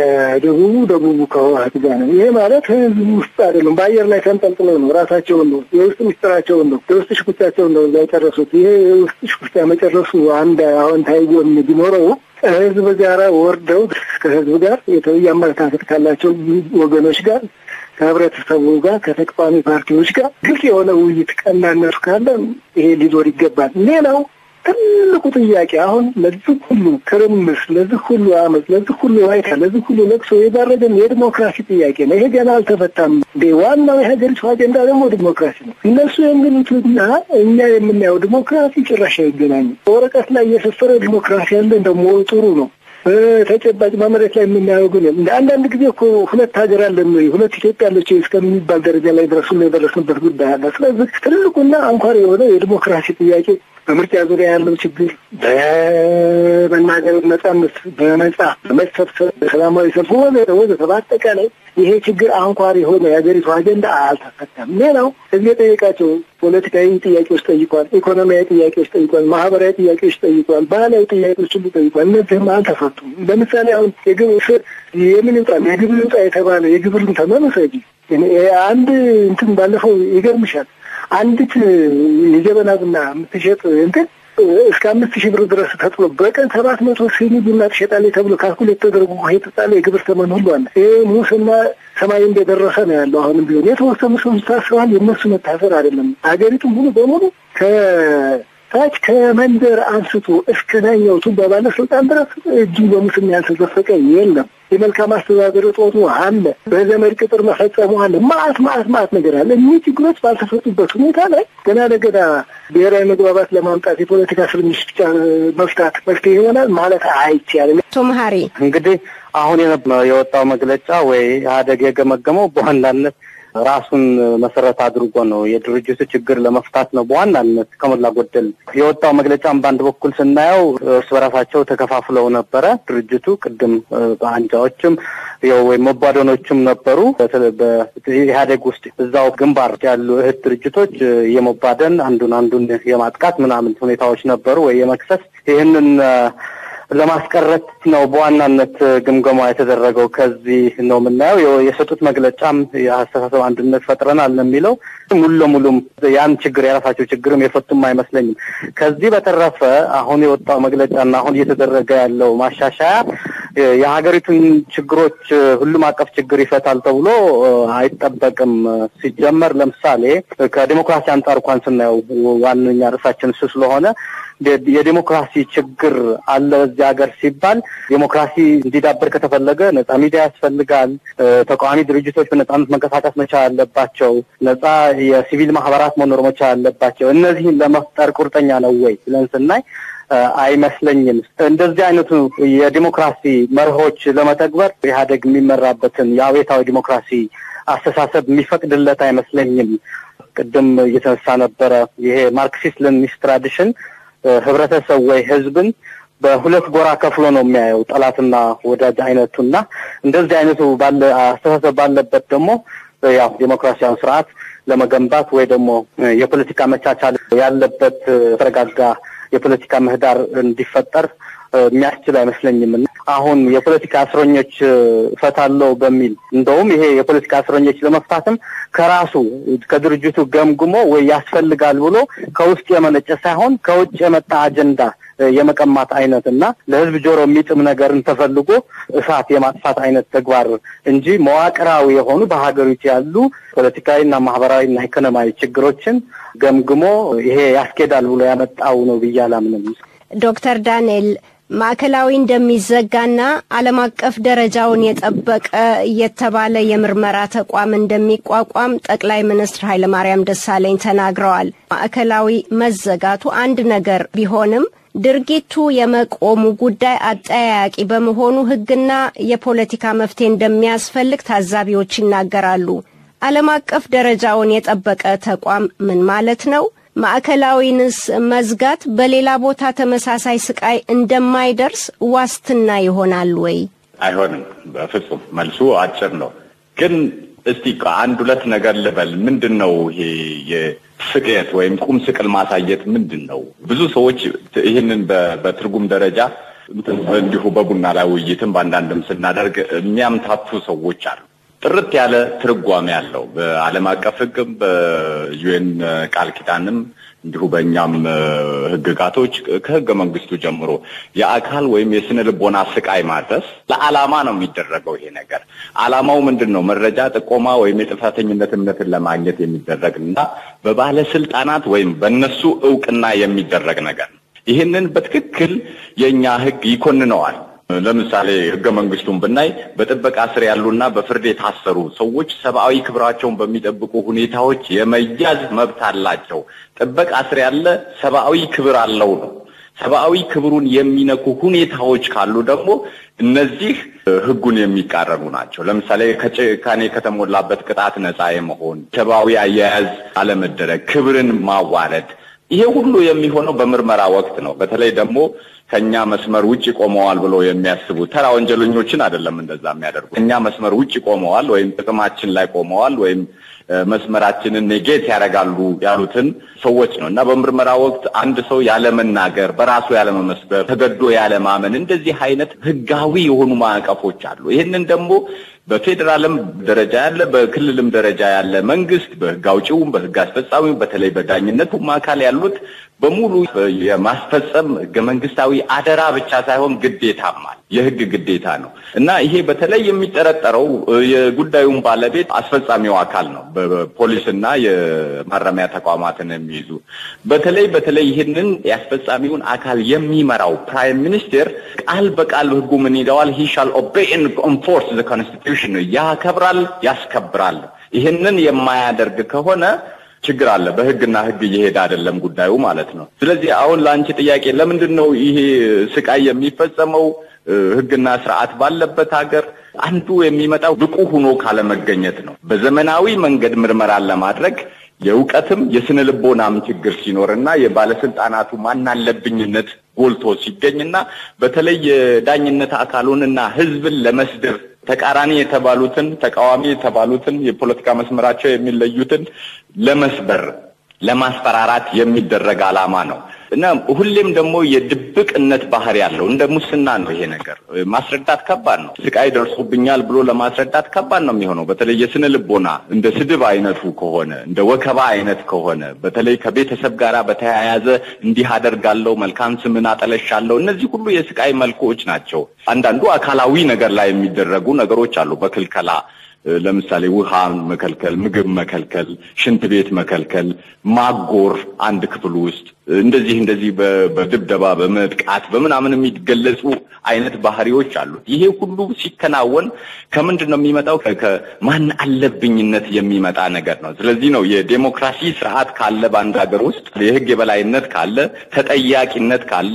Speaker 2: ከደቡቡ ደቡቡ ከዋት ጋር ነው ይሄ ማለት ህዝብ ውስጥ አይደለም በአየር ላይ ተንጠልጥለው ነው ራሳቸውን ነው የውስጥ ምስጢራቸውን ነው የውስጥ ሽኩቻቸውን ነው ያጨረሱት ይሄ የውስጥ ሽኩቻ መጨረሱ አንድ አሁን ታይጎን ቢኖረው ህዝብ ጋር ወርደው ከህዝብ ጋር የተወያየ አመለካከት ካላቸው ወገኖች ጋር ከህብረተሰቡ ጋር ከተቃዋሚ ፓርቲዎች ጋር ግልጽ የሆነ ውይይት ቀናነት ካለ ይሄ ሊኖር ይገባል ሌላው ትልቁ ጥያቄ አሁን ለዚህ ሁሉ ክርምስ ለዚህ ሁሉ አመት ለዚህ ሁሉ ዋይታ ለዚህ ሁሉ ለቅሶ የዳረገን የዲሞክራሲ ጥያቄ ነው ይሄ ገና አልተፈታም ዋናው የሀገሪቱ አጀንዳ ደግሞ ዲሞክራሲ ነው እነሱ የሚሉትና እኛ የምናየው ዲሞክራሲ ጭራሽ አይገናኝም ወረቀት ላይ የሰፈረ ዲሞክራሲ ያለ ደግሞ ጥሩ ነው ተጨባጭ መመሪያ ላይ የምናየው ግን እንደ አንዳንድ ጊዜ እኮ ሁለት ሀገር አለ ነው ሁለት ኢትዮጵያ አለች እስከሚባል ደረጃ ላይ ድረስ ነው የደረስንበት ጉዳይ አለ ስለዚህ ትልቁና አንኳር የሆነ የዲሞክራሲ ጥያቄ በምርጫ ዙሪያ ያለው ችግር በመናገር ነጻነት በመጻፍ በመሰብሰብ በሰላማዊ ሰልፍ ወዘተ ወዘተ በአጠቃላይ ይሄ ችግር አንኳር የሆነ የሀገሪቱ አጀንዳ አልተፈታም ሌላው እዚህ ጠይቃቸው ፖለቲካዊ ጥያቄዎች ጠይቋል ኢኮኖሚያዊ ጥያቄዎች ጠይቋል ማህበራዊ ጥያቄዎች ጠይቋል ባህላዊ ጥያቄዎች ሁሉ ጠይቋል እነዚህም አልተፈቱም ለምሳሌ አሁን የግብር የምን ይውጣል የግብር ይውጣ የተባለ የግብርን ተመለሰጂ አንድ እንትን ባለፈው ይገርምሻል አንዲት የጀበና ቡና የምትሸጥ እንትን እስከ አምስት ሺህ ብር ድረስ ተጥሎ በቀን ሰባት መቶ ሲኒ ቡና ትሸጣለች ተብሎ ካልኩሌት ተደርጎ የተጣለ የግብር ተመን ሁሉ አለ ይሄ ሙስና ሰማይ እንደደረሰ ነው ያለው አሁንም ቢሆን የተወሰኑ ሰዎች ታስረዋል የነሱ መታሰር አይደለም አገሪቱ ሙሉ በሙሉ ከታች ከመንደር አንስቶ እስከ ላይኛው ቱባ ባለስልጣን ድረስ እጁ በሙስና ያልተዘፈቀ የለም የመልካም አስተዳደር ጦቱ አለ በዘመድ ቅጥር መፈጸሙ አለ ማአት ማአት ማአት ነገር አለ እነዚህ ችግሮች ባልተፈቱበት ሁኔታ ላይ ገና ለገና ብሔራዊ መግባባት ለማምጣት የፖለቲካ እስረኞች ብቻ መፍታት መፍትሄ ይሆናል ማለት አይቻልም
Speaker 1: ቶማሃሪ
Speaker 4: እንግዲህ አሁን የወጣው መግለጫ ወይ ኢህአዴግ የገመገመው በዋናነት ራሱን መሰረት አድርጎ ነው የድርጅቱ ችግር ለመፍታት ነው በዋናነት ከመላ ጎደል የወጣው መግለጫም ባንድ በኩል ስናየው እርስ በራሳቸው ተከፋፍለው ነበረ ድርጅቱ ቅድም አንጃዎችም ያው ወይ መባዶኖችም ነበሩ በኢህአዴግ ውስጥ እዛው ግንባር ያሉ እህት ድርጅቶች የመባደን አንዱን አንዱን የማጥቃት ምናምን ሁኔታዎች ነበሩ ወይ የመክሰስ ይሄንን ለማስቀረት ነው በዋናነት ግምገማ የተደረገው። ከዚህ ነው የምናየው የሰጡት መግለጫም የአስተሳሰብ አንድነት ፈጥረናል የሚለው ሙሉ ለሙሉም ያን ችግር የራሳቸው ችግርም የፈቱም አይመስለኝም። ከዚህ በተረፈ አሁን የወጣው መግለጫና አሁን እየተደረገ ያለው ማሻሻያ የሀገሪቱን ችግሮች ሁሉም አቀፍ ችግር ይፈታል ተብሎ አይጠበቅም። ሲጀመር ለምሳሌ ከዲሞክራሲ አንጻር እንኳን ስናየው ዋነኛ ርዕሳችን እሱ ስለሆነ የዲሞክራሲ ችግር አለ በዚህ ሀገር ሲባል ዲሞክራሲ እንዲዳበር ከተፈለገ ነፃ ሚዲያ ያስፈልጋል። ተቃዋሚ ድርጅቶች በነፃነት መንቀሳቀስ መቻል አለባቸው። ነፃ የሲቪል ማህበራት መኖር መቻል አለባቸው። እነዚህን ለመፍጠር ቁርጠኛ ነው ወይ ብለን ስናይ አይመስለኝም። እንደዚህ አይነቱ የዲሞክራሲ መርሆች ለመተግበር ኢህአዴግ የሚመራበትን የአብዮታዊ ዲሞክራሲ አስተሳሰብ የሚፈቅድለት አይመስለኝም። ቅድም እየተነሳ ነበረ ይሄ ማርክሲስት ሌኒኒስት ትራዲሽን ህብረተሰብ ወይ ህዝብን በሁለት ጎራ ከፍሎ ነው የሚያየው ጠላትና ወዳጅ አይነቱና እንደዚህ አይነቱ ባለ አስተሳሰብ ባለበት ደግሞ ያው ዲሞክራሲያዊ ስርዓት ለመገንባት ወይ ደግሞ የፖለቲካ መቻቻል ያለበት ተረጋጋ የፖለቲካ ምህዳር እንዲፈጠር የሚያስችል አይመስለኝም። አሁን የፖለቲካ እስረኞች ፈታለው በሚል እንደውም ይሄ የፖለቲካ እስረኞች ለመፍታትም ከራሱ ከድርጅቱ ገምግሞ ወይ ያስፈልጋል ብሎ ከውስጥ የመነጨ ሳይሆን ከውጭ የመጣ አጀንዳ የመቀማት አይነትና ለህዝብ ጆሮ የሚጥም ነገርን ተፈልጎ እሳት የማጥፋት አይነት ተግባር እንጂ መዋቅራዊ የሆኑ በሀገሪቱ ያሉ ፖለቲካዊና ማህበራዊና ኢኮኖሚያዊ ችግሮችን ገምግሞ ይሄ ያስኬዳል ብሎ ያመጣው ነው ብዬ አላምንም።
Speaker 1: ዶክተር ዳንኤል ማዕከላዊ እንደሚዘጋና ዓለም አቀፍ ደረጃውን የጠበቀ የተባለ የምርመራ ተቋም እንደሚቋቋም ጠቅላይ ሚኒስትር ኃይለማርያም ደሳለኝ ተናግረዋል። ማዕከላዊ መዘጋቱ አንድ ነገር ቢሆንም ድርጊቱ የመቆሙ ጉዳይ አጠያያቂ በመሆኑ ህግና የፖለቲካ መፍትሄ እንደሚያስፈልግ ታዛቢዎች ይናገራሉ። ዓለም አቀፍ ደረጃውን የጠበቀ ተቋም ምን ማለት ነው? ማዕከላዊንስ መዝጋት በሌላ ቦታ ተመሳሳይ ስቃይ እንደማይደርስ ዋስትና ይሆናል ወይ?
Speaker 3: አይሆንም። በፍጹም መልሱ አጭር ነው። ግን እስቲ አንድ ሁለት ነገር ልበል። ምንድነው ይሄ የስቅየት ወይም ቁም ስቅል ማሳየት ምንድነው? ብዙ ሰዎች ይህንን በትርጉም ደረጃ እንዲሁ በቡና ላይ ውይይትም በአንዳንድም ስናደርግ የሚያምታቱ ሰዎች አሉ። ጥርት ያለ ትርጓሜ ያለው በዓለም አቀፍ ህግም በዩኤን ቃል ኪዳንም እንዲሁ በእኛም ህግጋቶች ከህገ መንግስቱ ጀምሮ የአካል ወይም የስነ ልቦና ስቃይ ማድረስ ለዓላማ ነው የሚደረገው። ይሄ ነገር ዓላማው ምንድነው? መረጃ ጥቆማ ወይም የጥፋተኝነት እምነትን ለማግኘት የሚደረግና በባለስልጣናት ወይም በእነሱ ዕውቅና የሚደረግ ነገር። ይህንን በትክክል የኛ ህግ ይኮንነዋል። ለምሳሌ ህገ መንግስቱን ብናይ በጥበቃ ስር ያሉና በፍርድ የታሰሩ ሰዎች ሰብአዊ ክብራቸውን በሚጠብቁ ሁኔታዎች የመያዝ መብት አላቸው። ጥበቃ ስር ያለ ሰብአዊ ክብር አለው ነው። ሰብአዊ ክብሩን የሚነኩ ሁኔታዎች ካሉ ደግሞ እነዚህ ህጉን የሚቃረኑ ናቸው። ለምሳሌ ከጭካኔ ከተሞላበት ቅጣት ነፃ የመሆን፣ ሰብአዊ አያያዝ አለመደረግ፣ ክብርን ማዋረድ፣ ይሄ ሁሉ የሚሆነው በምርመራ ወቅት ነው። በተለይ ደግሞ ከኛ መስመር ውጪ ቆመዋል ብሎ የሚያስቡ ተራ ወንጀለኞችን አይደለም እንደዛ የሚያደርጉ። ከኛ መስመር ውጪ ቆመዋል ወይም ጥቅማችን ላይ ቆመዋል ወይም መስመራችንን ኔጌት ያደርጋሉ ያሉትን ሰዎች ነው። እና በምርመራ ወቅት አንድ ሰው ያለ መናገር፣ በራሱ ያለ መመስከር፣ ተገዶ ያለ ማመን እንደዚህ አይነት ህጋዊ የሆኑ ማዕቀፎች አሉ። ይሄንን ደግሞ በፌደራልም ደረጃ ያለ በክልልም ደረጃ ያለ መንግስት በህግ አውጪውም በህግ አስፈጻሚው በተለይ በዳኝነቱም አካል ያሉት በሙሉ የማስፈጸም ህገ መንግስታዊ አደራ ብቻ ሳይሆን ግዴታም አለ። የህግ ግዴታ ነው። እና ይሄ በተለይ የሚጠረጠረው የጉዳዩን ባለቤት አስፈጻሚው አካል ነው። በፖሊስና የማረሚያ ተቋማትን የሚይዙ በተለይ በተለይ ይህንን ያስፈጻሚውን አካል የሚመራው ፕራይም ሚኒስተር ቃል በቃል ህጉ ምን ይለዋል? he shall obey and enforce the constitution ያከብራል፣ ያስከብራል። ይህንን የማያደርግ ከሆነ ችግር አለ። በህግና ህግ እየሄደ አይደለም ጉዳዩ ማለት ነው። ስለዚህ አሁን ላንቺ ጥያቄ ለምንድነው ይሄ ስቃይ የሚፈጸመው ህግና ስርዓት ባለበት ሀገር? አንዱ የሚመጣው ብቁ ሆኖ ካለመገኘት ነው። በዘመናዊ መንገድ ምርመራን ለማድረግ የውቀትም የስነ ልቦናም ችግር ሲኖርና የባለስልጣናቱ ማናለብኝነት ጎልቶ ሲገኝና በተለይ የዳኝነት አካሉንና ህዝብን ለመስደብ ተቃራኒ የተባሉትን ተቃዋሚ የተባሉትን የፖለቲካ መስመራቸው የሚለዩትን ለመስበር ለማስፈራራት የሚደረግ ዓላማ ነው። እና ሁሌም ደግሞ የድብቅነት ባህሪ ያለው እንደ ሙስና ነው ይሄ ነገር ማስረዳት ከባድ ነው ስቃይ ደርሶብኛል ብሎ ለማስረዳት ከባድ ነው የሚሆነው በተለይ የስነ ልቦና እንደ ስድብ አይነቱ ከሆነ እንደ ወከባ አይነት ከሆነ በተለይ ከቤተሰብ ጋራ በተያያዘ እንዲህ አደርጋለሁ መልካም ስምን አጠለሻለሁ እነዚህ ሁሉ የስቃይ መልኮች ናቸው አንዳንዱ አካላዊ ነገር ላይ የሚደረጉ ነገሮች አሉ በክልከላ ለምሳሌ ውሃ መከልከል ምግብ መከልከል ሽንት ቤት መከልከል ማጎር አንድ ክፍል ውስጥ እንደዚህ እንደዚህ በድብደባ በመጥቃት በመናምን የሚገለጹ አይነት ባህሪዎች አሉ ይሄ ሁሉ ሲከናወን ከምንድነው የሚመጣው ከማን አለብኝነት የሚመጣ ነገር ነው ስለዚህ ነው የዲሞክራሲ ስርዓት ካለ ባንድ ሀገር ውስጥ የህግ የበላይነት ካለ ተጠያቂነት ካለ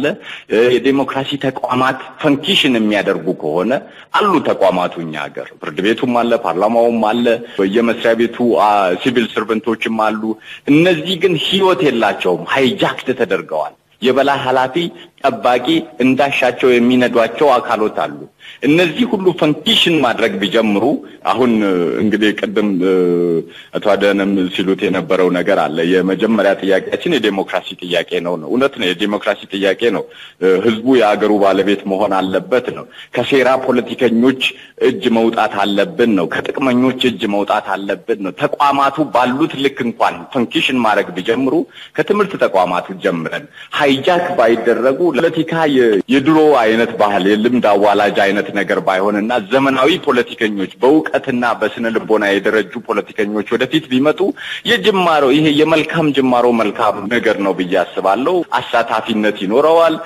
Speaker 3: የዲሞክራሲ ተቋማት ፈንክሽን የሚያደርጉ ከሆነ አሉ ተቋማቱኛ ሀገር ፍርድ ቤቱም አለ ፓርላማውም አለ በየመስሪያ ቤቱ ሲቪል ሰርቨንቶችም አሉ እነዚህ ግን ህይወት የላቸውም ሃይጃክ ተደርገዋል የበላይ ኃላፊ ጠባቂ እንዳሻቸው የሚነዷቸው አካሎች አሉ እነዚህ ሁሉ ፈንክሽን ማድረግ ቢጀምሩ አሁን እንግዲህ ቀደም አቶ አደንም ሲሉት የነበረው ነገር አለ የመጀመሪያ ጥያቄያችን የዲሞክራሲ ጥያቄ ነው ነው እውነት ነው የዲሞክራሲ ጥያቄ ነው ህዝቡ የአገሩ ባለቤት መሆን አለበት ነው ከሴራ ፖለቲከኞች እጅ መውጣት አለብን ነው ከጥቅመኞች እጅ መውጣት አለብን ነው ተቋማቱ ባሉት ልክ እንኳን ፈንክሽን ማድረግ ቢጀምሩ ከትምህርት ተቋማቱ ጀምረን ሃይጃክ ባይደረጉ ፖለቲካ የድሮ አይነት ባህል የልምድ አዋላጅ አይነት ነገር ባይሆንና ዘመናዊ ፖለቲከኞች በእውቀትና በስነ ልቦና የደረጁ ፖለቲከኞች ወደፊት ቢመጡ የጅማሮ ይሄ የመልካም ጅማሮ መልካም ነገር ነው በያስባለው አሳታፊነት ይኖረዋል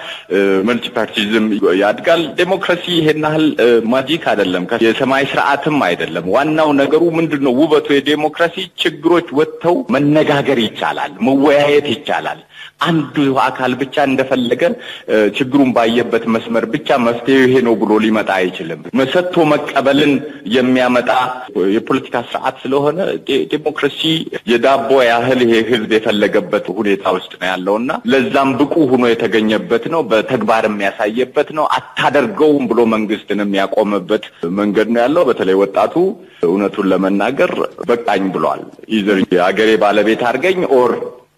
Speaker 3: መልቲፓርቲዝም ያድጋል ዲሞክራሲ ይሄናል ማጂክ አይደለም የሰማይ ስርዓትም አይደለም ዋናው ነገሩ ምንድነው ውበቱ የዲሞክራሲ ችግሮች ወጥተው መነጋገር ይቻላል መወያየት ይቻላል አንዱ አካል ብቻ እንደፈለገ ችግሩን ባየበት መስመር ብቻ መፍትሄው ይሄ ነው ብሎ ሊመጣ አይችልም መሰጥቶ መቀበልን የሚያመጣ የፖለቲካ ስርዓት ስለሆነ ዲሞክራሲ የዳቦ ያህል ይሄ ህዝብ የፈለገበት ሁኔታ ውስጥ ነው ያለውና ለዛም ብቁ ሆኖ የተገኘበት ነው በተግባር የሚያሳየበት ነው አታደርገውም ብሎ መንግስትንም ያቆመበት መንገድ ነው ያለው በተለይ ወጣቱ እውነቱን ለመናገር በቃኝ ብሏል ኢዘር የአገሬ ባለቤት አርገኝ ኦር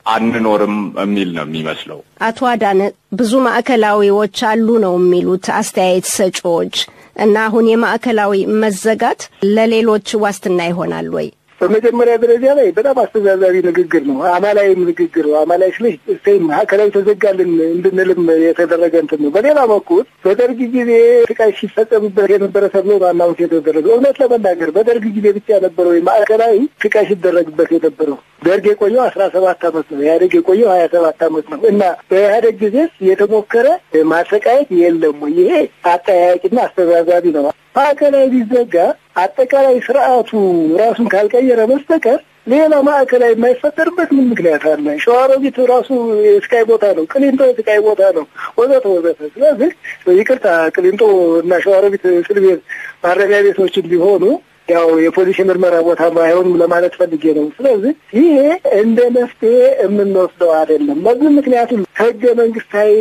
Speaker 3: አንኖርም የሚል ነው የሚመስለው
Speaker 1: አቶ አዳነ ብዙ ማዕከላዊዎች አሉ ነው የሚሉት አስተያየት ሰጪዎች እና አሁን የማዕከላዊ መዘጋት ለሌሎች ዋስትና ይሆናል ወይ
Speaker 2: በመጀመሪያ ደረጃ ላይ በጣም አስተዛዛቢ ንግግር ነው አማላይ ንግግር ነው አማላይ ስለዚህ ስቴም ማዕከላዊ ተዘጋልን እንድንልም የተደረገ እንትን ነው በሌላ በኩል በደርግ ጊዜ ጥቃት ሲፈጸምበት የነበረ ተብሎ ባናውስ የተደረገው እውነት ለመናገር በደርግ ጊዜ ብቻ ነበረው ማዕከላዊ ጥቃት ሲደረግበት የነበረው ደርግ የቆየው አስራ ሰባት አመት ነው ያደግ የቆየው ሀያ ሰባት አመት ነው እና በያደግ ጊዜ የተሞከረ ማሰቃየት የለም ይሄ አጠያያቂና አስተዛዛቢ ነው ማዕከላዊ ቢዘጋ አጠቃላይ ስርዓቱ ራሱን ካልቀየረ በስተቀር ሌላ ማዕከላዊ የማይፈጠርበት ምን ምክንያት አለ ሸዋሮቢት ራሱ ስካይ ቦታ ነው ቅሊንጦ ስካይ ቦታ ነው ወዘተ ወዘተ ስለዚህ ይቅርታ ቅሊንጦ እና ሸዋሮቢት እስር ቤት ማረሚያ ቤቶች ቢሆኑ ያው የፖሊስ ምርመራ ቦታ ባይሆንም ለማለት ፈልጌ ነው ስለዚህ ይሄ እንደ መፍትሄ የምንወስደው አይደለም በዚህ ምክንያቱም ህገ መንግስታዊ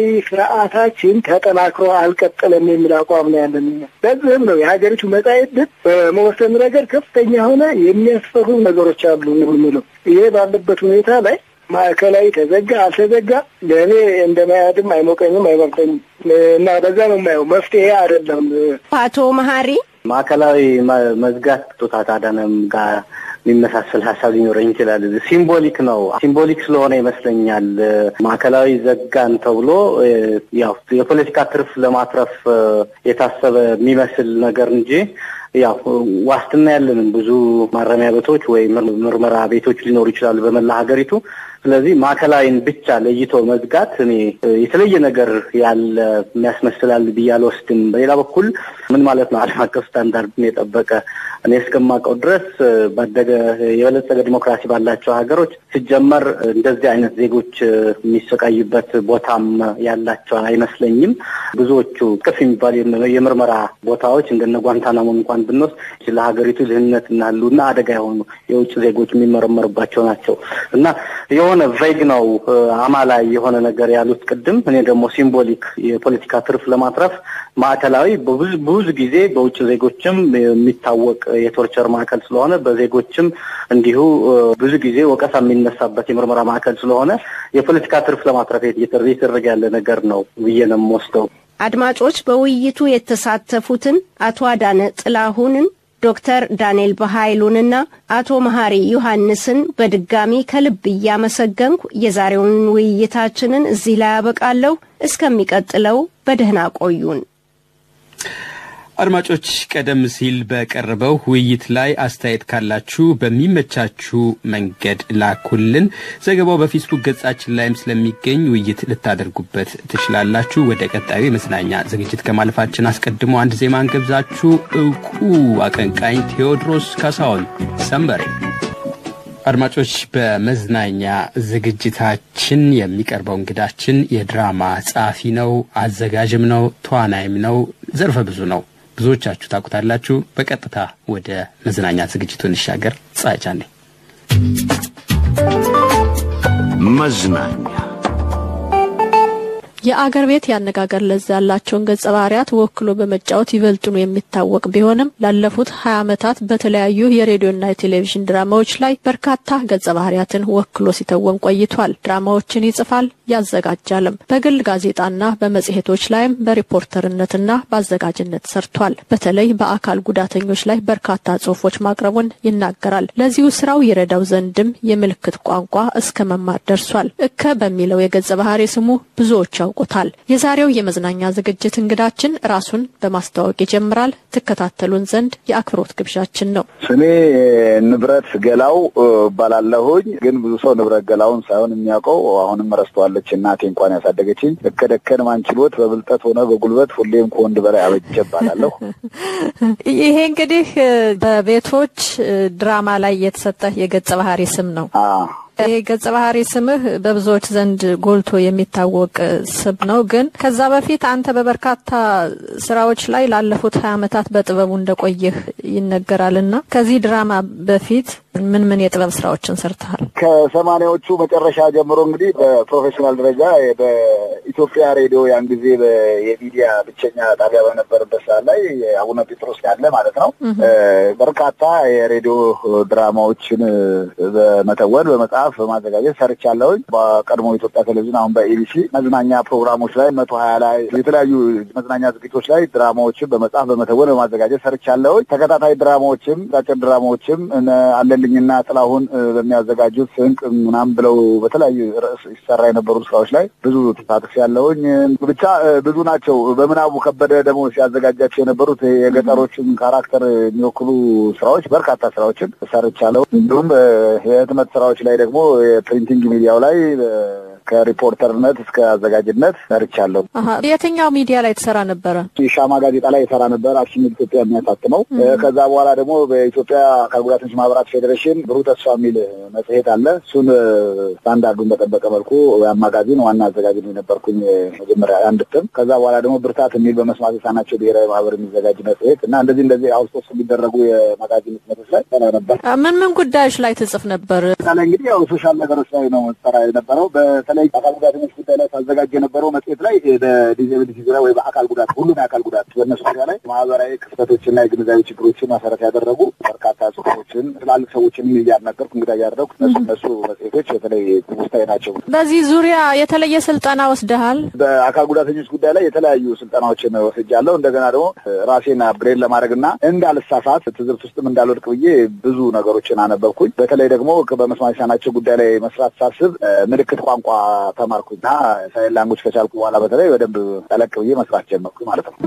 Speaker 2: ስርዓታችን ተጠናክሮ አልቀጠለም የሚል አቋም ነው ያለን በዚህም ነው የሀገሪቱ መጻኢ ዕድል በመወሰን ረገድ ከፍተኛ ሆነ የሚያስፈሩ ነገሮች አሉ ነው ይሄ ባለበት ሁኔታ ላይ ማዕከላዊ ተዘጋ አልተዘጋ ለኔ እንደማያድም አይሞቀኝም አይበርተኝም እና በዛ ነው የማየው መፍትሄ አይደለም
Speaker 1: አቶ መሐሪ
Speaker 4: ማዕከላዊ መዝጋት ጦጣታ አዳነም ጋር የሚመሳሰል ሐሳብ ሊኖረኝ ይችላል ሲምቦሊክ ነው ሲምቦሊክ ስለሆነ ይመስለኛል ማዕከላዊ ዘጋን ተብሎ ያው የፖለቲካ ትርፍ ለማትረፍ የታሰበ የሚመስል ነገር እንጂ ያው ዋስትና ያለንን ብዙ ማረሚያ ቤቶች ወይ ምርመራ ቤቶች ሊኖሩ ይችላሉ በመላ ሀገሪቱ ስለዚህ ማዕከላዊን ብቻ ለይቶ መዝጋት እኔ የተለየ ነገር ያለ የሚያስመስላል ብያለውስድም በሌላ በኩል ምን ማለት ነው ዓለም አቀፍ ስታንዳርድን የጠበቀ እኔ እስከማውቀው ድረስ ባደገ የበለጸገ ዲሞክራሲ ባላቸው ሀገሮች ሲጀመር እንደዚህ አይነት ዜጎች የሚሰቃዩበት ቦታም ያላቸው አይመስለኝም ብዙዎቹ ከፍ የሚባል የምርመራ ቦታዎች እንደነ ጓንታናሞ እንኳን እንኳን ብንወስድ ለሀገሪቱ ደህንነትና ህልውና አደጋ የሆኑ የውጭ ዜጎች የሚመረመሩባቸው ናቸው እና የሆነ ቬግ ነው አማላይ የሆነ ነገር ያሉት ቅድም እኔ ደግሞ ሲምቦሊክ የፖለቲካ ትርፍ ለማትረፍ ማዕከላዊ በብዙ ብዙ ጊዜ በውጭ ዜጎችም የሚታወቅ የቶርቸር ማዕከል ስለሆነ በዜጎችም እንዲሁ ብዙ ጊዜ ወቀሳ የሚነሳበት የምርመራ ማዕከል ስለሆነ የፖለቲካ ትርፍ ለማትረፍ እየተደረገ ያለ ነገር ነው ብዬ ነው የምወስደው።
Speaker 1: አድማጮች በውይይቱ የተሳተፉትን አቶ አዳነ ጥላሁንን ዶክተር ዳንኤል በኃይሉንና አቶ መሐሪ ዮሐንስን በድጋሚ ከልብ እያመሰገንኩ የዛሬውን ውይይታችንን እዚህ ላይ አበቃለሁ። እስከሚቀጥለው በደህና ቆዩን።
Speaker 5: አድማጮች ቀደም ሲል በቀረበው ውይይት ላይ አስተያየት ካላችሁ በሚመቻችሁ መንገድ ላኩልን። ዘገባው በፌስቡክ ገጻችን ላይም ስለሚገኝ ውይይት ልታደርጉበት ትችላላችሁ። ወደ ቀጣዩ የመዝናኛ ዝግጅት ከማለፋችን አስቀድሞ አንድ ዜማ እንገብዛችሁ። ዕውቁ አቀንቃኝ ቴዎድሮስ ካሳሁን ሰንበሬ። አድማጮች በመዝናኛ ዝግጅታችን የሚቀርበው እንግዳችን የድራማ ጸሐፊ ነው፣ አዘጋጅም ነው፣ ተዋናይም ነው፣ ዘርፈ ብዙ ነው። ብዙዎቻችሁ ታውቁታላችሁ። በቀጥታ ወደ መዝናኛ ዝግጅቱ እንሻገር። ጻጫኔ
Speaker 6: መዝናኛ
Speaker 7: የአገር ቤት ያነጋገር ለዛ ያላቸውን ገጸ ባህሪያት ወክሎ በመጫወት ይበልጡኑ የሚታወቅ ቢሆንም ላለፉት ሀያ ዓመታት በተለያዩ የሬዲዮና የቴሌቪዥን ድራማዎች ላይ በርካታ ገጸ ባህሪያትን ወክሎ ሲተወን ቆይቷል። ድራማዎችን ይጽፋል፣ ያዘጋጃልም። በግል ጋዜጣና በመጽሔቶች ላይም በሪፖርተርነትና በአዘጋጅነት ሰርቷል። በተለይ በአካል ጉዳተኞች ላይ በርካታ ጽሑፎች ማቅረቡን ይናገራል። ለዚሁ ስራው ይረዳው ዘንድም የምልክት ቋንቋ እስከ መማር ደርሷል። እከ በሚለው የገጸ ባህሪ ስሙ ብዙዎች ያውቁታል። የዛሬው የመዝናኛ ዝግጅት እንግዳችን ራሱን በማስተዋወቅ ይጀምራል። ተከታተሉን ዘንድ የአክብሮት ግብዣችን ነው።
Speaker 8: ስሜ ንብረት ገላው ባላለሁኝ፣ ግን ብዙ ሰው ንብረት ገላውን ሳይሆን የሚያውቀው አሁንም ረስተዋለች እናቴ እንኳን ያሳደገችኝ ለከደከን ማንችሎት በብልጠት ሆነ በጉልበት ሁሌም ከወንድ በላይ አበጀ ባላለሁ።
Speaker 7: ይሄ እንግዲህ በቤቶች ድራማ ላይ የተሰጠ የገጸ ባህሪ ስም ነው። አዎ ይሄ ገጸ ባህሪ ስምህ በብዙዎች ዘንድ ጎልቶ የሚታወቅ ስም ነው። ግን ከዛ በፊት አንተ በበርካታ ስራዎች ላይ ላለፉት ሀያ ዓመታት በጥበቡ እንደቆየህ ይነገራልና ከዚህ ድራማ በፊት ምን ምን የጥበብ ስራዎችን ሰርተሃል?
Speaker 8: ከሰማኒያዎቹ መጨረሻ ጀምሮ እንግዲህ በፕሮፌሽናል ደረጃ በኢትዮጵያ ሬዲዮ ያን ጊዜ የሚዲያ ብቸኛ ጣቢያ በነበረበት ሰዓት ላይ አቡነ ጴጥሮስ ያለ ማለት ነው በርካታ የሬዲዮ ድራማዎችን በመተወን በመጻፍ በማዘጋጀት ሰርቻለሁ። በቀድሞ ኢትዮጵያ ቴሌቪዥን አሁን በኢቢሲ መዝናኛ ፕሮግራሞች ላይ መቶ ሀያ ላይ የተለያዩ መዝናኛ ዝግጅቶች ላይ ድራማዎችን በመጻፍ በመተወን በማዘጋጀት ሰርቻለሁ። ተከታታይ ድራማዎችም አጭር ድራማዎችም አለልኝና ጥላሁን በሚያዘጋጁት ስንቅ ምናምን ብለው በተለያዩ ርዕስ ይሰራ የነበሩ ስራዎች ላይ ብዙ ተሳትፌያለሁ። ብቻ ብዙ ናቸው። በምናቡ ከበደ ደግሞ ሲያዘጋጃቸው የነበሩት የገጠሮችን ካራክተር የሚወክሉ ስራዎች በርካታ ስራዎችን ሰርቻለሁ። እንዲሁም የህትመት ስራዎች ላይ ደግሞ የፕሪንቲንግ ሚዲያው ላይ ከሪፖርተርነት እስከ አዘጋጅነት ሰርቻለሁ።
Speaker 7: አሃ የትኛው ሚዲያ ላይ ተሰራ ነበር?
Speaker 8: ሻማ ጋዜጣ ላይ ተሰራ ነበር፣ አክሽን ኢትዮጵያ የሚያሳትመው። ከዛ በኋላ ደግሞ በኢትዮጵያ አካል ጉዳተኞች ማህበራት ፌዴሬሽን ብሩህ ተስፋ የሚል መጽሔት አለ። እሱን ስታንዳርዱን በጠበቀ መልኩ ማጋዚን ዋና አዘጋጅ ነበርኩኝ መጀመሪያ አንድ እትም። ከዛ በኋላ ደግሞ ብርታት የሚል በመስማት የተሳናቸው ብሔራዊ ማህበር የሚዘጋጅ መጽሔት እና እንደዚህ እንደዚህ አውቶስ የሚደረጉ የማጋዚን ህትመቶች ላይ ተሰራ ነበር።
Speaker 7: ምን ምን ጉዳዮች ላይ ተጽፍ ነበር?
Speaker 8: ታዲያ እንግዲህ ያው ሶሻል ነገሮች ላይ ነው ተሰራ የነበረው። በተለይ አካል ጉዳተኞች ጉዳይ ላይ ታዘጋጅ የነበረው መጽሔት ላይ በዲዛቢሊቲ ዙሪያ ወይ በአካል ጉዳት ሁሉም የአካል ጉዳት በእነሱ ዙሪያ ላይ ማህበራዊ ክፍተቶችና የግንዛቤ ችግሮችን መሰረት ያደረጉ በርካታ ጽሑፎችን ትላልቅ ሰዎችን እያናገርኩ እንግዳ እያደረኩ እነሱ እነሱ መጽሔቶች በተለይ ውስጣዊ ናቸው።
Speaker 7: በዚህ ዙሪያ የተለየ ስልጠና ወስደሃል?
Speaker 8: በአካል ጉዳተኞች ጉዳይ ላይ የተለያዩ ስልጠናዎችን ወስጃለሁ። እንደገና ደግሞ ራሴን አፕግሬድ ለማድረግና እንዳልሳሳት ትዝብት ውስጥም እንዳልወድቅ ብዬ ብዙ ነገሮችን አነበብኩኝ። በተለይ ደግሞ በመስማት የተሳናቸው ጉዳይ ላይ መስራት ሳስብ ምልክት ቋንቋ ተማርኩኝና ሳይን ላንጉጅ ከቻልኩ በኋላ በተለይ በደንብ ጠለቅ ብዬ መስራት ጀመርኩኝ ማለት ነው።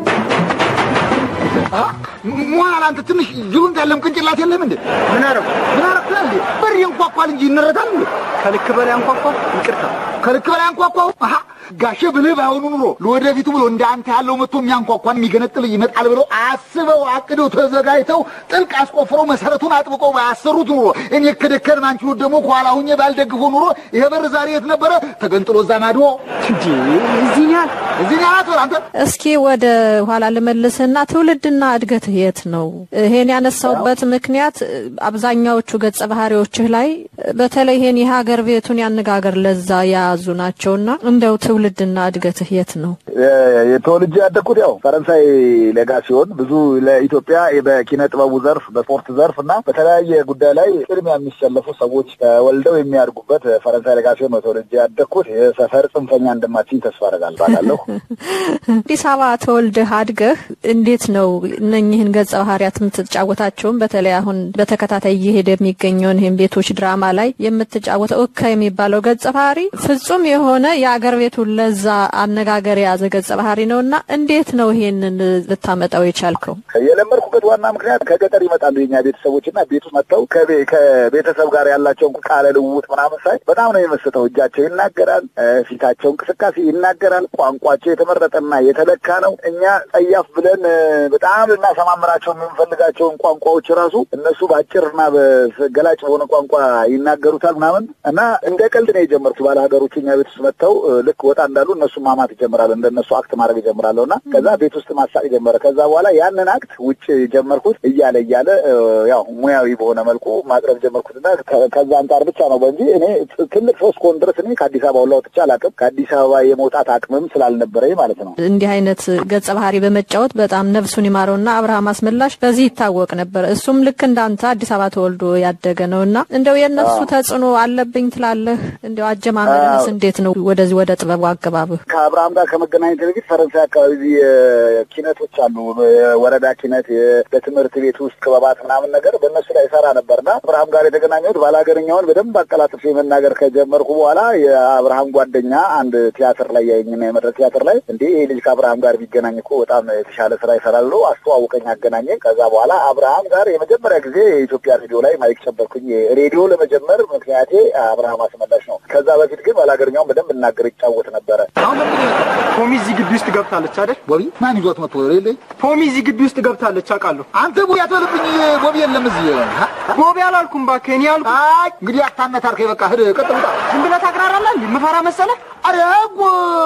Speaker 9: ሞራል አንተ ትንሽ ጅሩን ያለም ቅንጭላት የለም እንዴ? ምን አረፍ ምን አረፍ እንዴ? በር ይንኳኳል እንጂ ይነረታል እንዴ? ከልክ በላይ አንኳኳ። ይቅርታ ከልክ በላይ አንኳኳ። አሃ ጋሼ ብለህ ባይሆኑ ኑሮ ለወደፊቱ ብሎ እንዳንተ ያለው መጥቶ የሚያንኳኳን የሚገነጥል ይመጣል ብለው አስበው አቅደው ተዘጋጅተው ጥልቅ አስቆፍረው መሰረቱን አጥብቀው ባያሰሩት ኑሮ እኔ ከደከን ማንችሎ ደግሞ ኋላ ሁኜ ባልደግፎ ኑሮ ይሄ በር ዛሬ የት ነበረ ተገንጥሎ ዛማዶ እንዴ እዚህኛል እዚህኛል አንተ
Speaker 7: እስኪ ወደ ኋላ ልመልስና ትውልድና እድገት የት ነው ይሄን ያነሳውበት ምክንያት አብዛኛዎቹ ገጸ ባህሪዎችህ ላይ በተለይ ይሄን የሀገር ቤቱን ያነጋገር ለዛ ያዙ ናቸውና እንደው ትውልድና እድገት የት ነው
Speaker 8: የተወልጄ ያደኩት ያው ፈረንሳይ ሌጋሲዮን ብዙ ለኢትዮጵያ በኪነ ጥበቡ ዘርፍ በስፖርት ዘርፍና በተለያየ ጉዳይ ላይ ቅድሚያ የሚሰለፉ ሰዎች ተወልደው የሚያድጉበት ፈረንሳይ ሌጋሲዮን ነው ተወልጄ ያደኩት የሰፈር ጽንፈኛ እንደማችኝ ተስፋ አደርጋለሁ
Speaker 7: አዲስ አበባ ተወልደህ አድገህ እንዴት ነው እነኚህን ገጸ ባህሪያት የምትጫወታቸውን በተለይ አሁን በተከታታይ እየሄደ የሚገኘውን ይሄን ቤቶች ድራማ ላይ የምትጫወተው እከ የሚባለው ገጸ ባህሪ ፍጹም የሆነ የአገር ቤቱን ለዛ አነጋገር ያዘ ገጸ ባህሪ ነውና እንዴት ነው ይሄንን ልታመጣው የቻልከው?
Speaker 8: የለመርኩበት ዋና ምክንያት ከገጠር ይመጣሉ የኛ ቤተሰቦችና ቤቱ መጥተው ከቤተሰብ ጋር ያላቸው ቃለ ልውውጥ ምናምን ሳይ በጣም ነው የሚመስጠው እጃቸው ይናገራል ፊታቸው እንቅስቃሴ ይናገራል ቋንቋቸው የተመረጠና የተለካ ነው እኛ ጸያፍ ብለን በጣም እናሰማምራቸው የምንፈልጋቸውን ቋንቋዎች ራሱ እነሱ ባጭርና በገላጭ ሆነ ቋንቋ ይናገሩታል ምናምን እና እንደ ቀልድ ነው የጀመርኩት ባለ ሀገሮች እኛ ቤት ውስጥ መጥተው ልክ ወጣ እንዳሉ እነሱ ማማት ይጀምራሉ እንደነሱ አክት ማድረግ ይጀምራሉና ከዛ ቤት ውስጥ ማሳቅ ጀመረ ከዛ በኋላ ያንን አክት ውጭ ጀመርኩት እያለ እያለ ያው ሙያዊ በሆነ መልኩ ማቅረብ ጀመርኩትና ከዛ አንታር ብቻ ነው እንጂ እኔ ትልቅ ሶስት ኮንትራት እኔ ከአዲስ አበባ ወላው ተቻለ አቅም ከአዲስ አበባ የመውጣት አቅምም ስላልነበረኝ ማለት ነው
Speaker 7: እንዲህ አይነት ገጸ ባህሪ በመጫወት በጣም ነፍሱን ይማረውና አብርሃም አስመላሽ በዚህ ይታወቅ ነበር እሱም ልክ እንዳንተ አዲስ አበባ ተወልዶ ያደገ ነውና እንደው የነሱ ተጽዕኖ አለብኝ ትላለህ እንደው አጀማመርስ እንዴት ነው ወደዚህ ወደ ጥበቡ አገባብህ
Speaker 8: ከአብርሃም ጋር ከመገናኘት በፊት ፈረንሳይ አካባቢ ኪነቶች አሉ ወረዳ ኪነት በትምህርት ቤት ውስጥ ክበባት ምናምን ነገር በእነሱ ላይ ሰራ ነበርና አብርሃም ጋር የተገናኘሁት ባላገርኛውን በደንብ አቀላጥፌ መናገር ከጀመርኩ በኋላ የአብርሃም ጓደኛ አንድ ቲያትር ላይ ያየኝና የመድረክ ቲያትር ላይ እንዴ ይሄ ልጅ ከአብርሃም ጋር ቢገናኝ እኮ በጣም የተሻለ ስራ ይሰራል ብሎ አስተዋወቀኝ አገናኘኝ ከዛ በኋላ አብርሃም ጋር የመጀመሪያ ጊዜ የኢትዮጵያ ሬዲዮ ላይ ማይክ ጨበርኩኝ ሬዲዮ ለመጀመር ምክንያቴ አብርሃም አስመላሽ ነው ከዛ በፊት ግን ባላገርኛውን በደንብ እናገር ይጫወት ነበረ
Speaker 2: አሁን ፖሚዚ ግቢ ውስጥ ገብታለች አይደል
Speaker 9: ቦቢ ማን ይዞት መጥቶ ሬሌ
Speaker 2: ፖሚዚ ግቢ ውስጥ ገብታለች አውቃለሁ
Speaker 9: አንተ ቦቢ አትበልብኝ ቦቢ የለም እዚህ
Speaker 2: ቦቢ አላልኩም ባከኝ ያልኩ
Speaker 9: አይ እንግዲህ አታነታርከኝ በቃ ሄደ ቀጥታ
Speaker 2: ዝም ብለህ ታግራራለህ እንዴ መፈራ መሰለ
Speaker 9: አረጉ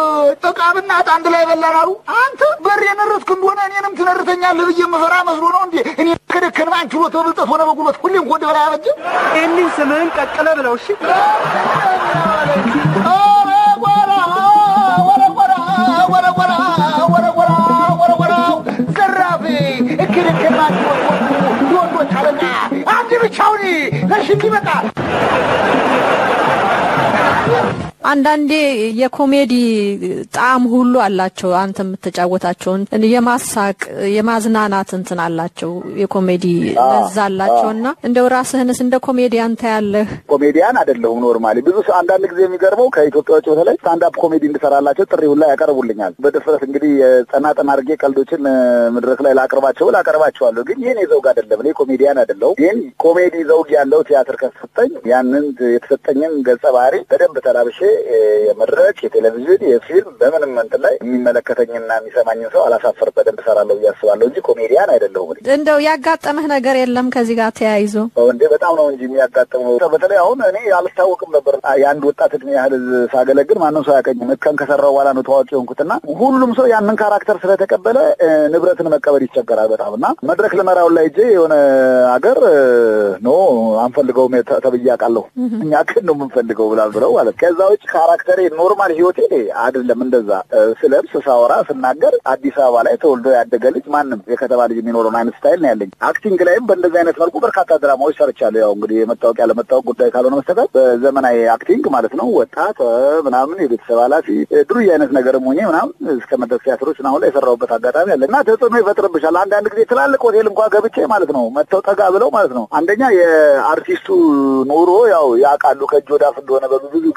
Speaker 9: ጥቃብና አንድ ላይ በላናሩ አንተ በር የነረስክ እንደሆነ እኔንም ትነርተኛለህ ብዬ መፈራ መስሎ ነው እንዴ እኔ ከደከን ማን ችሎ ተብልጠት ሆነ በጉልበት ሁሌም ወደ በላይ አበጀ
Speaker 2: እኔን ስምህን ቀቅለ ብለው እሺ
Speaker 7: አንዳንዴ የኮሜዲ ጣም ሁሉ አላቸው አንተ የምትጫወታቸውን የማሳቅ የማዝናናት እንትን አላቸው የኮሜዲ ለዛላቸውና እንደው ራስህንስ እንደ ኮሜዲያን ታያለህ
Speaker 8: ኮሜዲያን አይደለሁም ኖርማሊ ብዙ አንዳንድ ጊዜ የሚገርመው ከኢትዮጵያ ውጭ በተለይ ስታንድ አፕ ኮሜዲ እንድሰራላቸው ጥሪው ላይ ያቀርቡልኛል በድፍረት እንግዲህ ጸናጠና አድርጌ ቀልዶችን መድረክ ላይ ላቀርባቸው ላቀርባቸዋለሁ ግን የኔ ዘውግ አይደለም እኔ ኮሜዲያን አይደለሁም ግን ኮሜዲ ዘውግ ያለው ቲያትር ከሰጠኝ ያንን የተሰጠኝን ገጸ ባህሪ በደንብ ተላብሼ የመድረክ የቴሌቪዥን የፊልም በምንም እንትን ላይ የሚመለከተኝና የሚሰማኝን ሰው አላሳፈር በደንብ ሰራለሁ ያስባለሁ እንጂ ኮሜዲያን አይደለሁም
Speaker 7: እንደው ያጋጠመህ ነገር የለም ከዚህ ጋር ተያይዞ
Speaker 8: እንዴ በጣም ነው እንጂ የሚያጋጥመው በተለይ አሁን እኔ አልታወቅም ነበር የአንድ ወጣት እድሜ ያህል ሳገለግል ማንንም ሰው ያቀኝም እከን ከሰራው በኋላ ነው ታዋቂ ሆንኩትና ሁሉም ሰው ያንን ካራክተር ስለተቀበለ ንብረትን መቀበል ይቸገራል በጣምና መድረክ ለመራው ላይ እጄ የሆነ አገር ኖ አንፈልገውም ተብያቃለሁ እኛ ከን ነው የምንፈልገው ብላል ብለው ማለት ከዛ ውጭ ካራክተሬ ኖርማል ህይወቴ አይደለም እንደዛ ስለብስ ሳወራ ስናገር አዲስ አበባ ላይ ተወልዶ ያደገ ልጅ ማንም የከተማ ልጅ የሚኖረው አይነት ስታይል ነው ያለኝ አክቲንግ ላይም በእንደዚህ አይነት መልኩ በርካታ ድራማዎች ሰርቻለሁ ያው እንግዲህ የመታወቂያ ለመታወቅ ጉዳይ ካልሆነ መስተቀር በዘመናዊ አክቲንግ ማለት ነው ወጣት ምናምን የቤተሰብ ኃላፊ ድሩይ አይነት ነገርም ሆኜ ምናምን እስከ መድረክ ቲያትሮች አሁን ላይ የሰራሁበት አጋጣሚ አለ እና ተጽዕኖ ይፈጥርብሻል አንዳንድ ጊዜ ትላልቅ ሆቴል እንኳን ገብቼ ማለት ነው መተው ጠጋ ብለው ማለት ነው አንደኛ የአርቲስቱ ኑሮ ያው ያቃሉ ከጆዳፍ እንደሆነ በብዙ ጊዜ ማለት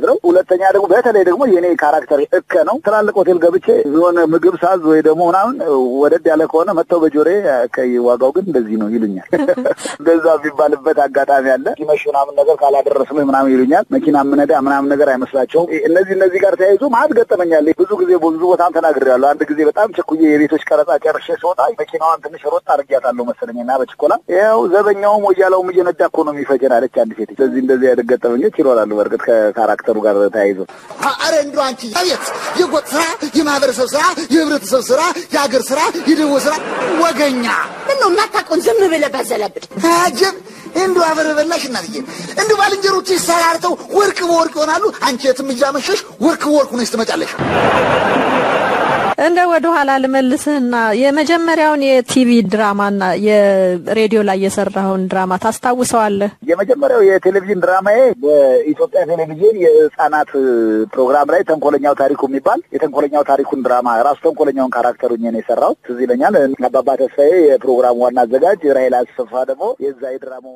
Speaker 8: የማድረው። ሁለተኛ ደግሞ በተለይ ደግሞ የኔ ካራክተር እከ ነው። ትላልቅ ሆቴል ገብቼ የሆነ ምግብ ሳዝ ወይ ደግሞ ምናምን ወደድ ያለ ከሆነ መተው በጆሬ ከዋጋው ግን እንደዚህ ነው ይሉኛል። እንደዛ ቢባልበት አጋጣሚ አለ። ሲመሽ ምናምን ነገር ካላደረስም ምናምን ይሉኛል። መኪና ምነዳ ምናምን ነገር አይመስላቸውም። እነዚህ እነዚህ ጋር ተያይዞ ማት ገጠመኛል። ብዙ ጊዜ ብዙ ቦታም ተናግሬያለሁ። አንድ ጊዜ በጣም ቸኩዬ የቤቶች ቀረጻ ጨርሼ ስወጣ መኪናዋን ትንሽ ሮጥ አድርጊያታለሁ መሰለኝና በችኮላ ያው ዘበኛውም ወያላውም እየነዳ እኮ ነው የሚፈጀን አለች አንድ ሴት። ስለዚህ እንደዚህ አይነት ገጠመኞች ይኖራሉ በርግጥ ከካራክተሩ ጋር ተያይዞ።
Speaker 9: አረ እንደው አንቺ አቤት የጎጥ ስራ፣ የማህበረሰብ ስራ፣ የህብረተሰብ ስራ፣ የሀገር ስራ፣ የደቦ ስራ ወገኛ
Speaker 10: ምን ነው ማታቆን ዝም ብለህ ባዘለብድ
Speaker 9: አጀብ እንዱ አበረ በላሽ እናልየ እንዱ ባልንጀሮች ይሰራርተው ወርቅ በወርቅ ይሆናሉ። አንቺ የትም እያመሸሽ ወርቅ በወርቅ ነው ትመጫለሽ።
Speaker 7: እንደ ወደ ኋላ ልመልስህና የመጀመሪያውን የቲቪ ድራማና የሬዲዮ ላይ የሰራውን ድራማ ታስታውሰዋለህ?
Speaker 8: የመጀመሪያው የቴሌቪዥን ድራማዬ በኢትዮጵያ ቴሌቪዥን የህፃናት ፕሮግራም ላይ ተንኮለኛው ታሪኩ የሚባል የተንኮለኛው ታሪኩን ድራማ ራሱ ተንኮለኛውን ካራክተሩን ነው የሰራው። ትዝ ይለኛል። አባባ ተስፋዬ የፕሮግራሙ ዋና አዘጋጅ፣ ራይል አስፋ ደግሞ የዛ የድራማው